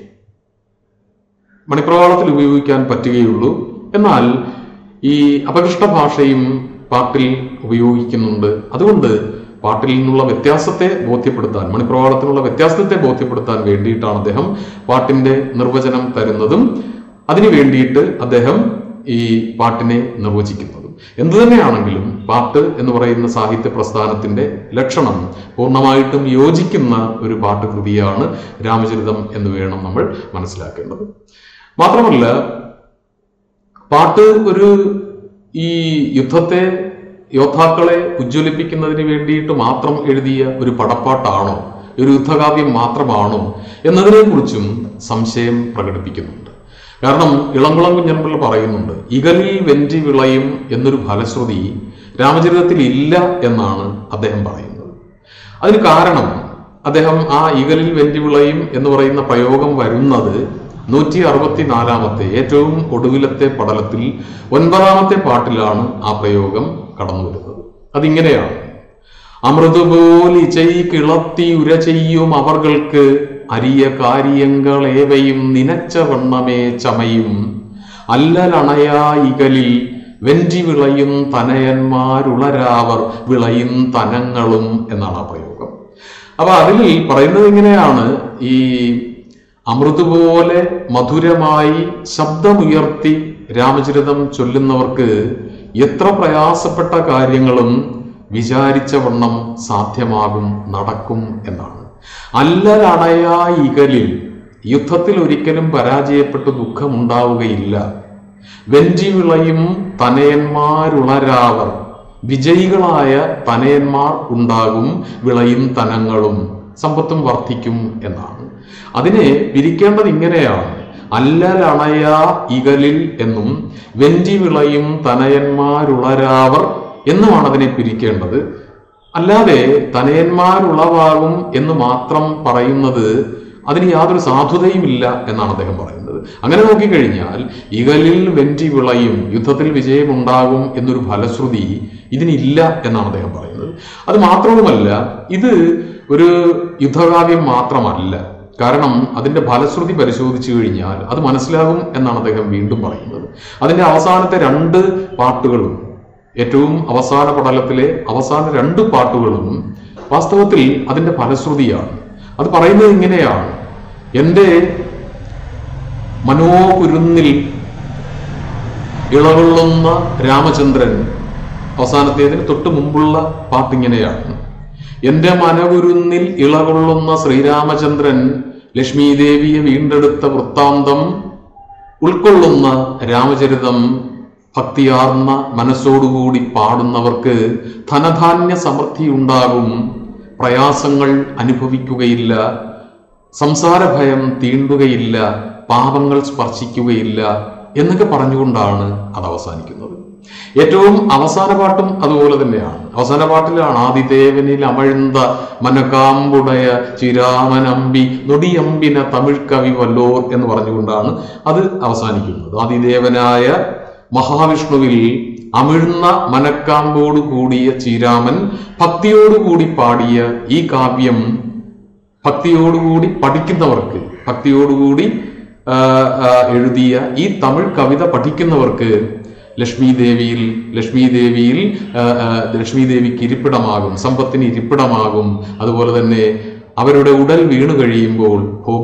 മണിപ്രവാളത്തിൽ ഉപയോഗിക്കാൻ പറ്റുകയുള്ളൂ. എന്നാൽ ഈ അപകൃഷ്ട ഭാഷയും പാട്ടിൽ ഉപയോഗിക്കുന്നുണ്ട്. അതുകൊണ്ട് പാട്ടിൽ നിന്നുള്ള വ്യത്യാസത്തെ ബോധ്യപ്പെടുത്താൻ, മണിപ്രവാളത്തിനുള്ള വ്യത്യാസത്തെ ബോധ്യപ്പെടുത്താൻ വേണ്ടിയിട്ടാണ് അദ്ദേഹം പാട്ടിന്റെ നിർവചനം തരുന്നതും അതിനു വേണ്ടിയിട്ട് അദ്ദേഹം ഈ പാട്ടിനെ നിർവചിക്കുന്നതും. എന്തു തന്നെയാണെങ്കിലും പാട്ട് എന്ന് പറയുന്ന സാഹിത്യ പ്രസ്ഥാനത്തിന്റെ ലക്ഷണം പൂർണ്ണമായിട്ടും യോജിക്കുന്ന ഒരു പാട്ടുകൃതിയാണ് രാമചരിതം എന്ന് വേണം നമ്മൾ മനസ്സിലാക്കേണ്ടത്. മാത്രമല്ല, പാട്ട് ഈ യോദ്ധാക്കളെ ഉജ്ജ്വലിപ്പിക്കുന്നതിന് വേണ്ടിയിട്ട് മാത്രം എഴുതിയ ഒരു പടപ്പാട്ടാണോ, ഒരു യുദ്ധകാവ്യം മാത്രമാണോ എന്നതിനെ കുറിച്ചും സംശയം പ്രകടിപ്പിക്കുന്നുണ്ട്. കാരണം ഇളംകുളം കുഞ്ഞൻപിള്ള പറയുന്നുണ്ട്, ഇകലിൽ വെഞ്ചി വിളയും എന്നൊരു ഫലശ്രുതി രാമചരിതത്തിൽ ഇല്ല എന്നാണ് അദ്ദേഹം പറയുന്നത്. അതിന് കാരണം അദ്ദേഹം ആ ഇകലിൽ വെഞ്ചി വിളയും എന്ന് പറയുന്ന പ്രയോഗം വരുന്നത് 164 ഏറ്റവും ഒടുവിലത്തെ പടലത്തിൽ 9ാമത്തെ പാട്ടിലാണ് ആ പ്രയോഗം കടന്നു വരുന്നത്. അതിങ്ങനെയാണ്: അമൃതുപോലി കിളത്തി ഉര ചെയ്യും അവർക്ക് അരിയ കാര്യങ്ങളേവയും നിനച്ച വണ്ണമേ ചമയും അല്ലലണയായികളിൽ വെഞ്ചി വിളയും തനയന്മാരുളരാവർ വിളയും തനങ്ങളും എന്നാണ് ആ പ്രയോഗം. അപ്പൊ അതിൽ പറയുന്നത് ഇങ്ങനെയാണ്, ഈ അമൃത് പോലെ മധുരമായി ശബ്ദമുയർത്തി രാമചരിതം ചൊല്ലുന്നവർക്ക് എത്ര പ്രയാസപ്പെട്ട കാര്യങ്ങളും വിചാരിച്ച വണ്ണം സാധ്യമാകും, നടക്കും എന്നാണ്. അല്ലലണയായികളിൽ യുദ്ധത്തിൽ ഒരിക്കലും പരാജയപ്പെട്ട് ദുഃഖമുണ്ടാവുകയില്ല. വെഞ്ചി വിളയും തനയന്മാരുളരാവർ, വിജയികളായ തനയന്മാർ ഉണ്ടാകും, വിളയും തനങ്ങളും, സമ്പത്തും വർദ്ധിക്കും എന്നാണ്. അതിനെ പിരിക്കേണ്ടത് ഇങ്ങനെയാണ്, അല്ലലണയ ഇകലിൽ എന്നും വെഞ്ചി വിളയും തനയന്മാരുളരാവർ എന്നുമാണ് അതിനെ പിരിക്കേണ്ടത്. അല്ലാതെ തനയന്മാരുളവാകും എന്ന് മാത്രം പറയുന്നത് അതിന് യാതൊരു സാധുതയും ഇല്ല എന്നാണ് അദ്ദേഹം പറയുന്നത്. അങ്ങനെ നോക്കിക്കഴിഞ്ഞാൽ ഇകലിൽ വെഞ്ചി വിളയും, യുദ്ധത്തിൽ വിജയമുണ്ടാകും എന്നൊരു ഫലശ്രുതി ഇതിനില്ല എന്നാണ് അദ്ദേഹം പറയുന്നത്. അത് മാത്രവുമല്ല, ഇത് ഒരു യുദ്ധകാവ്യം മാത്രമല്ല. കാരണം അതിന്റെ ഫലശ്രുതി പരിശോധിച്ചു കഴിഞ്ഞാൽ അത് മനസ്സിലാകും എന്നാണ് അദ്ദേഹം വീണ്ടും പറയുന്നത്. അതിന്റെ അവസാനത്തെ 2 പാട്ടുകളും, ഏറ്റവും അവസാന പടലത്തിലെ അവസാന 2 പാട്ടുകളും വാസ്തവത്തിൽ അതിന്റെ ഫലശ്രുതിയാണ്. അത് പറയുന്നത് ഇങ്ങനെയാണ്, എൻ്റെ മനോകുരുന്നിൽ ഇളകൊള്ളുന്ന രാമചന്ദ്രൻ. അവസാനത്തേതിന് തൊട്ട് മുമ്പുള്ള പാട്ടിങ്ങനെയാണ്, എൻ്റെ മനകുരുന്നിൽ ഇളകൊള്ളുന്ന ശ്രീരാമചന്ദ്രൻ ലക്ഷ്മി ദേവിയെ വീണ്ടെടുത്ത വൃത്താന്തം ഉൾക്കൊള്ളുന്ന രാമചരിതം ഭക്തിയാർന്ന മനസ്സോടുകൂടി പാടുന്നവർക്ക് ധനധാന്യ സമൃദ്ധി ഉണ്ടാകും, പ്രയാസങ്ങൾ അനുഭവിക്കുകയില്ല, സംസാര ഭയം തീണ്ടുകയില്ല, പാപങ്ങൾ സ്പർശിക്കുകയില്ല എന്നൊക്കെ പറഞ്ഞുകൊണ്ടാണ് അത് അവസാനിക്കുന്നത്. ഏറ്റവും അവസാന പാട്ടും അതുപോലെ തന്നെയാണ്. അവസാന പാട്ടിലാണ് ആദിദേവനിൽ അമഴ്ந்த മനകാമ്പുടയ ചിരാമനമ്പി നൊടിയമ്പിന തമിഴ് കവി വല്ലോർ എന്ന് പറഞ്ഞുകൊണ്ടാണ് അത് അവസാനിക്കുന്നത്. ആദിദേവനായ മഹാവിഷ്ണുവിൽ അമിഴ്ന്ന മനക്കാമ്പോട് കൂടിയ ചീരാമൻ ഭക്തിയോടുകൂടി പാടിയ ഈ കാവ്യം ഭക്തിയോടുകൂടി പഠിക്കുന്നവർക്ക്, ഭക്തിയോടുകൂടി എഴുതിയ ഈ തമിഴ് കവിത പഠിക്കുന്നവർക്ക് ലക്ഷ്മി ദേവിക്ക് ഇരിപ്പിടമാകും, സമ്പത്തിന് ഇരിപ്പിടമാകും. അതുപോലെ തന്നെ അവരുടെ ഉടൽ വീണു കഴിയുമ്പോൾ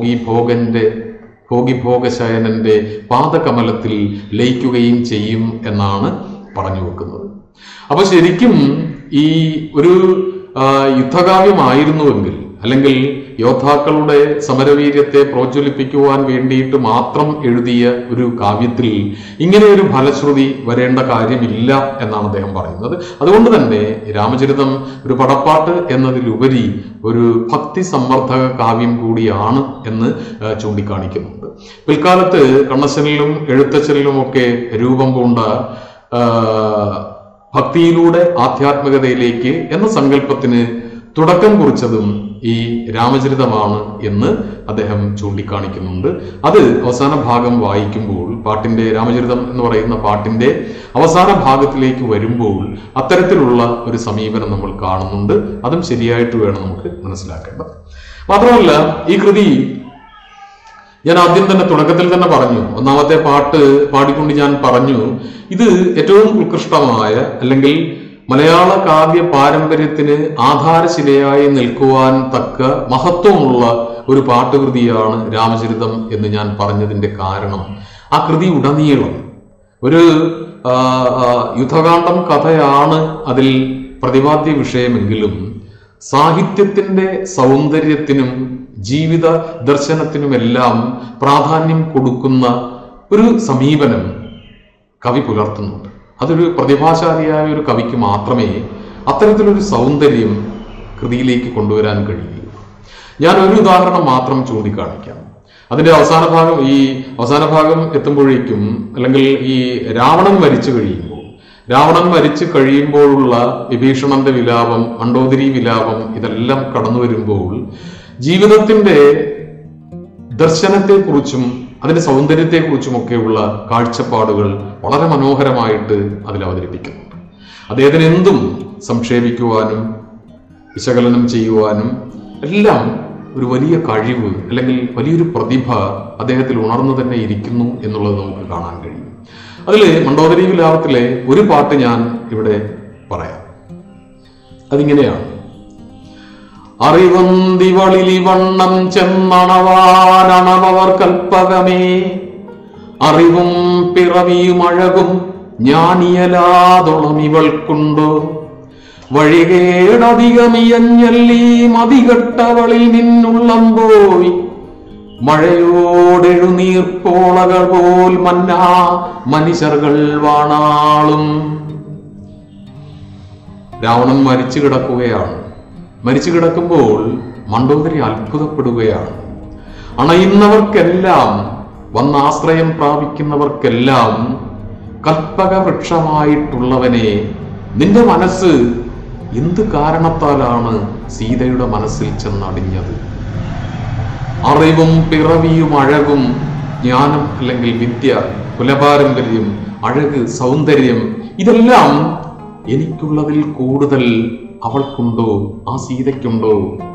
ഭോഗശയനന്റെ പാദകമലത്തിൽ ലയിക്കുകയും ചെയ്യും എന്നാണ് പറഞ്ഞു വെക്കുന്നത്. അപ്പൊ ശരിക്കും ഈ ഒരു യുദ്ധകാവ്യമായിരുന്നുവെങ്കിൽ, അല്ലെങ്കിൽ യോദ്ധാക്കളുടെ സമരവീര്യത്തെ പ്രോജ്വലിപ്പിക്കുവാൻ വേണ്ടിയിട്ട് മാത്രം എഴുതിയ ഒരു കാവ്യത്തിൽ ഇങ്ങനെ ഒരു ഫലശ്രുതി വരേണ്ട കാര്യമില്ല എന്നാണ് അദ്ദേഹം പറയുന്നത്. അതുകൊണ്ട് തന്നെ രാമചരിതം ഒരു പടപ്പാട്ട് എന്നതിലുപരി ഒരു ഭക്തി സംവർദ്ധക കാവ്യം കൂടിയാണ് എന്ന് ചൂണ്ടിക്കാണിക്കുന്നുണ്ട്. പിൽക്കാലത്ത് കണ്ണശനിലും എഴുത്തച്ഛനിലുമൊക്കെ രൂപം പൂണ്ട ഭക്തിയിലൂടെ ആധ്യാത്മികതയിലേക്ക് എന്ന സങ്കല്പത്തിന് തുടക്കം കുറിച്ചതും ഈ രാമചരിതമാണ് എന്ന് അദ്ദേഹം ചൂണ്ടിക്കാണിക്കുന്നുണ്ട്. അത് അവസാന ഭാഗം വായിക്കുമ്പോൾ, പാട്ടിന്റെ രാമചരിതം എന്ന് പറയുന്ന പാട്ടിന്റെ അവസാന ഭാഗത്തിലേക്ക് വരുമ്പോൾ അത്തരത്തിലുള്ള ഒരു സമീപനം നമ്മൾ കാണുന്നുണ്ട്. അതും ശരിയായിട്ട് വേണം നമുക്ക് മനസ്സിലാക്കേണ്ടത്. മാത്രമല്ല, ഈ കൃതി ഞാൻ ആദ്യം തന്നെ തുടക്കത്തിൽ തന്നെ പറഞ്ഞു, ഒന്നാമത്തെ പാട്ട് പാടിക്കൊണ്ട് ഞാൻ പറഞ്ഞു, ഇത് ഏറ്റവും ഉത്കൃഷ്ടമായ, അല്ലെങ്കിൽ മലയാള കാവ്യ പാരമ്പര്യത്തിന് ആധാരശിലയായി നിൽക്കുവാൻ തക്ക മഹത്വമുള്ള ഒരു പാട്ടുകൃതിയാണ് രാമചരിതം എന്ന് ഞാൻ പറഞ്ഞതിന്റെ കാരണം, ആ കൃതി ഉടനീളം ഒരു യുദ്ധകാന്ഡം കഥയാണ് അതിൽ പ്രതിപാദ്യ വിഷയമെങ്കിലും സാഹിത്യത്തിന്റെ സൗന്ദര്യത്തിനും ജീവിത ദർശനത്തിനുമെല്ലാം പ്രാധാന്യം കൊടുക്കുന്ന ഒരു സമീപനം കവി പുലർത്തുന്നുണ്ട്. അതൊരു പ്രതിഭാശാലിയായ ഒരു കവിക്ക് മാത്രമേ അത്തരത്തിലൊരു സൗന്ദര്യം കൃതിയിലേക്ക് കൊണ്ടുവരാൻ കഴിയുകയുള്ളൂ. ഞാൻ ഒരു ഉദാഹരണം മാത്രം ചൂണ്ടിക്കാണിക്കാം. അതിന്റെ അവസാന ഭാഗം എത്തുമ്പോഴേക്കും, അല്ലെങ്കിൽ ഈ രാവണൻ മരിച്ചു കഴിയുമ്പോഴുള്ള വിഭീഷണന്റെ വിലാപം, മണ്ഡോദരി വിലാപം, ഇതെല്ലാം കടന്നു വരുമ്പോൾ ജീവിതത്തിന്റെ ദർശനത്തെക്കുറിച്ചും അതിന്റെ സൗന്ദര്യത്തെക്കുറിച്ചുമൊക്കെയുള്ള കാഴ്ചപ്പാടുകൾ വളരെ മനോഹരമായിട്ട് അതിൽ അവതരിപ്പിക്കുന്നുണ്ട്. അദ്ദേഹത്തിന് എന്തും സംക്ഷേപിക്കുവാനും വിശകലനം ചെയ്യുവാനും എല്ലാം ഒരു വലിയ കഴിവ്, അല്ലെങ്കിൽ വലിയൊരു പ്രതിഭ അദ്ദേഹത്തിൽ ഉണർന്നു തന്നെ ഇരിക്കുന്നു എന്നുള്ളത് നമുക്ക് കാണാൻ കഴിയും. അതില് മണ്ഡോദരി വിലാപത്തിലെ ഒരു പാട്ട് ഞാൻ ഇവിടെ പറയാം. അതിങ്ങനെയാണ്: അറിവന്തിവളിലി വണ്ണം ചെന്നണവാനണവർ കൽപ്പകമേ, അറിവും പിറവിയും അഴകും ജ്ഞാനിയലാതോളം ഇവൾക്കുണ്ടോ, വഴികേടധികമിയഞ്ഞല്ലീ മതികെട്ടവളിൽ നിന്നുള്ളം പോയി, മഴയോടെഴുനീർപ്പോളകൾ പോൽ മന്നാ മനുഷ്യർകൾ വാണാളും. രാവണൻ മരിച്ചു കിടക്കുകയാണ്. മരിച്ചു കിടക്കുമ്പോൾ മണ്ഡോദരി അത്ഭുതപ്പെടുകയാണ്. അണയുന്നവർക്കെല്ലാം, വന്നാശ്രയം പ്രാപിക്കുന്നവർക്കെല്ലാം കൽപ്പക വൃക്ഷമായിട്ടുള്ളവനെ, നിന്റെ മനസ്സ് എന്ത് കാരണത്താലാണ് സീതയുടെ മനസ്സിൽ ചെന്നടിഞ്ഞത്? അറിവും പിറവിയും അഴകും, ജ്ഞാനം അല്ലെങ്കിൽ വിദ്യ, കുലപാരമ്പര്യം, അഴക്, സൗന്ദര്യം, ഇതെല്ലാം എനിക്കുള്ളതിൽ കൂടുതൽ അവൾക്കുണ്ടോ, ആ സീതയ്ക്കുണ്ടോ?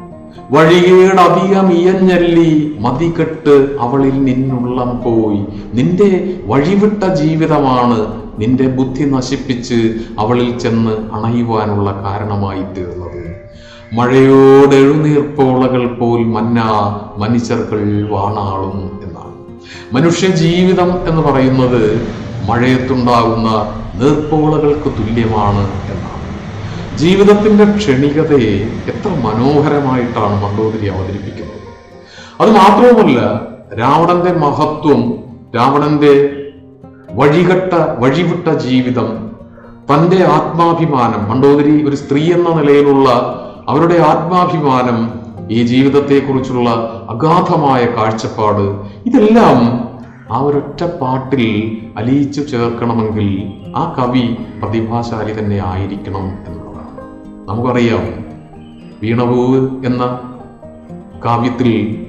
വഴികേടധികം ഇയഞ്ഞല്ലി മതികെട്ട് അവളിൽ നിന്നുള്ളം പോയി. നിന്റെ വഴിവിട്ട ജീവിതമാണ് നിന്റെ ബുദ്ധി നശിപ്പിച്ച് അവളിൽ ചെന്ന് അണയുവാനുള്ള കാരണമായി തീർന്നത്. മഴയോടെഴുനീർപ്പോളകൾ പോൽ മന്നാ മനുഷ്യർകൾ വാണാളും എന്നാണ്. മനുഷ്യ ജീവിതം എന്ന് പറയുന്നത് മഴയത്തുണ്ടാകുന്ന നീർപ്പോളകൾക്ക് തുല്യമാണ് എന്നാണ്. ജീവിതത്തിന്റെ ക്ഷണികതയെ എത്ര മനോഹരമായിട്ടാണ് മണ്ഡോദരി അവതരിപ്പിക്കുന്നത്. അത് മാത്രവുമല്ല, രാവണന്റെ മഹത്വം, രാവണന്റെ വഴിവിട്ട ജീവിതം, തന്റെ ആത്മാഭിമാനം, മണ്ഡോദരി ഒരു സ്ത്രീ എന്ന നിലയിലുള്ള അവരുടെ ആത്മാഭിമാനം, ഈ ജീവിതത്തെക്കുറിച്ചുള്ള അഗാധമായ കാഴ്ചപ്പാട്, ഇതെല്ലാം ആ ഒരൊറ്റ പാട്ടിൽ അലിയിച്ചു ചേർക്കണമെങ്കിൽ ആ കവി പ്രതിഭാശാലി തന്നെ ആയിരിക്കണം എന്നുള്ളതാണ്. നമുക്കറിയാം, വീണപൂവ് എന്ന കാവ്യത്തിൽ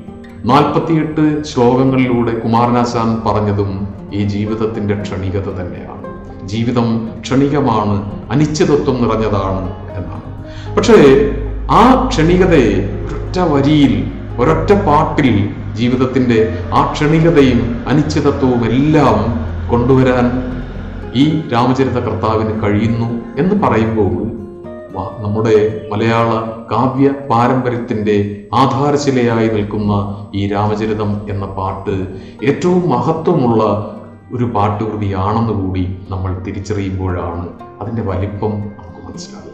48 ശ്ലോകങ്ങളിലൂടെ കുമാരനാശാൻ പറഞ്ഞതും ഈ ജീവിതത്തിന്റെ ക്ഷണികത തന്നെയാണ്. ജീവിതം ക്ഷണികമാണ്, അനിശ്ചിതത്വം നിറഞ്ഞതാണ് എന്നാണ്. പക്ഷേ ആ ക്ഷണികതയെ ഒരൊറ്റ വരിയിൽ, ഒരൊറ്റ പാട്ടിൽ ജീവിതത്തിന്റെ ആ ക്ഷണികതയും അനിശ്ചിതത്വവും എല്ലാം കൊണ്ടുവരാൻ ഈ രാമചരിത കർത്താവിന് കഴിയുന്നു എന്ന് പറയുമ്പോൾ നമ്മുടെ മലയാള കാവ്യ പാരമ്പര്യത്തിന്റെ ആധാരശിലയായി നിൽക്കുന്ന ഈ രാമചരിതം എന്ന പാട്ട് ഏറ്റവും മഹത്വമുള്ള ഒരു പാട്ടുകൃതിയാണെന്ന് കൂടി നമ്മൾ തിരിച്ചറിയുമ്പോഴാണ് അതിന്റെ വലിപ്പം നമുക്ക് മനസ്സിലാകുന്നത്.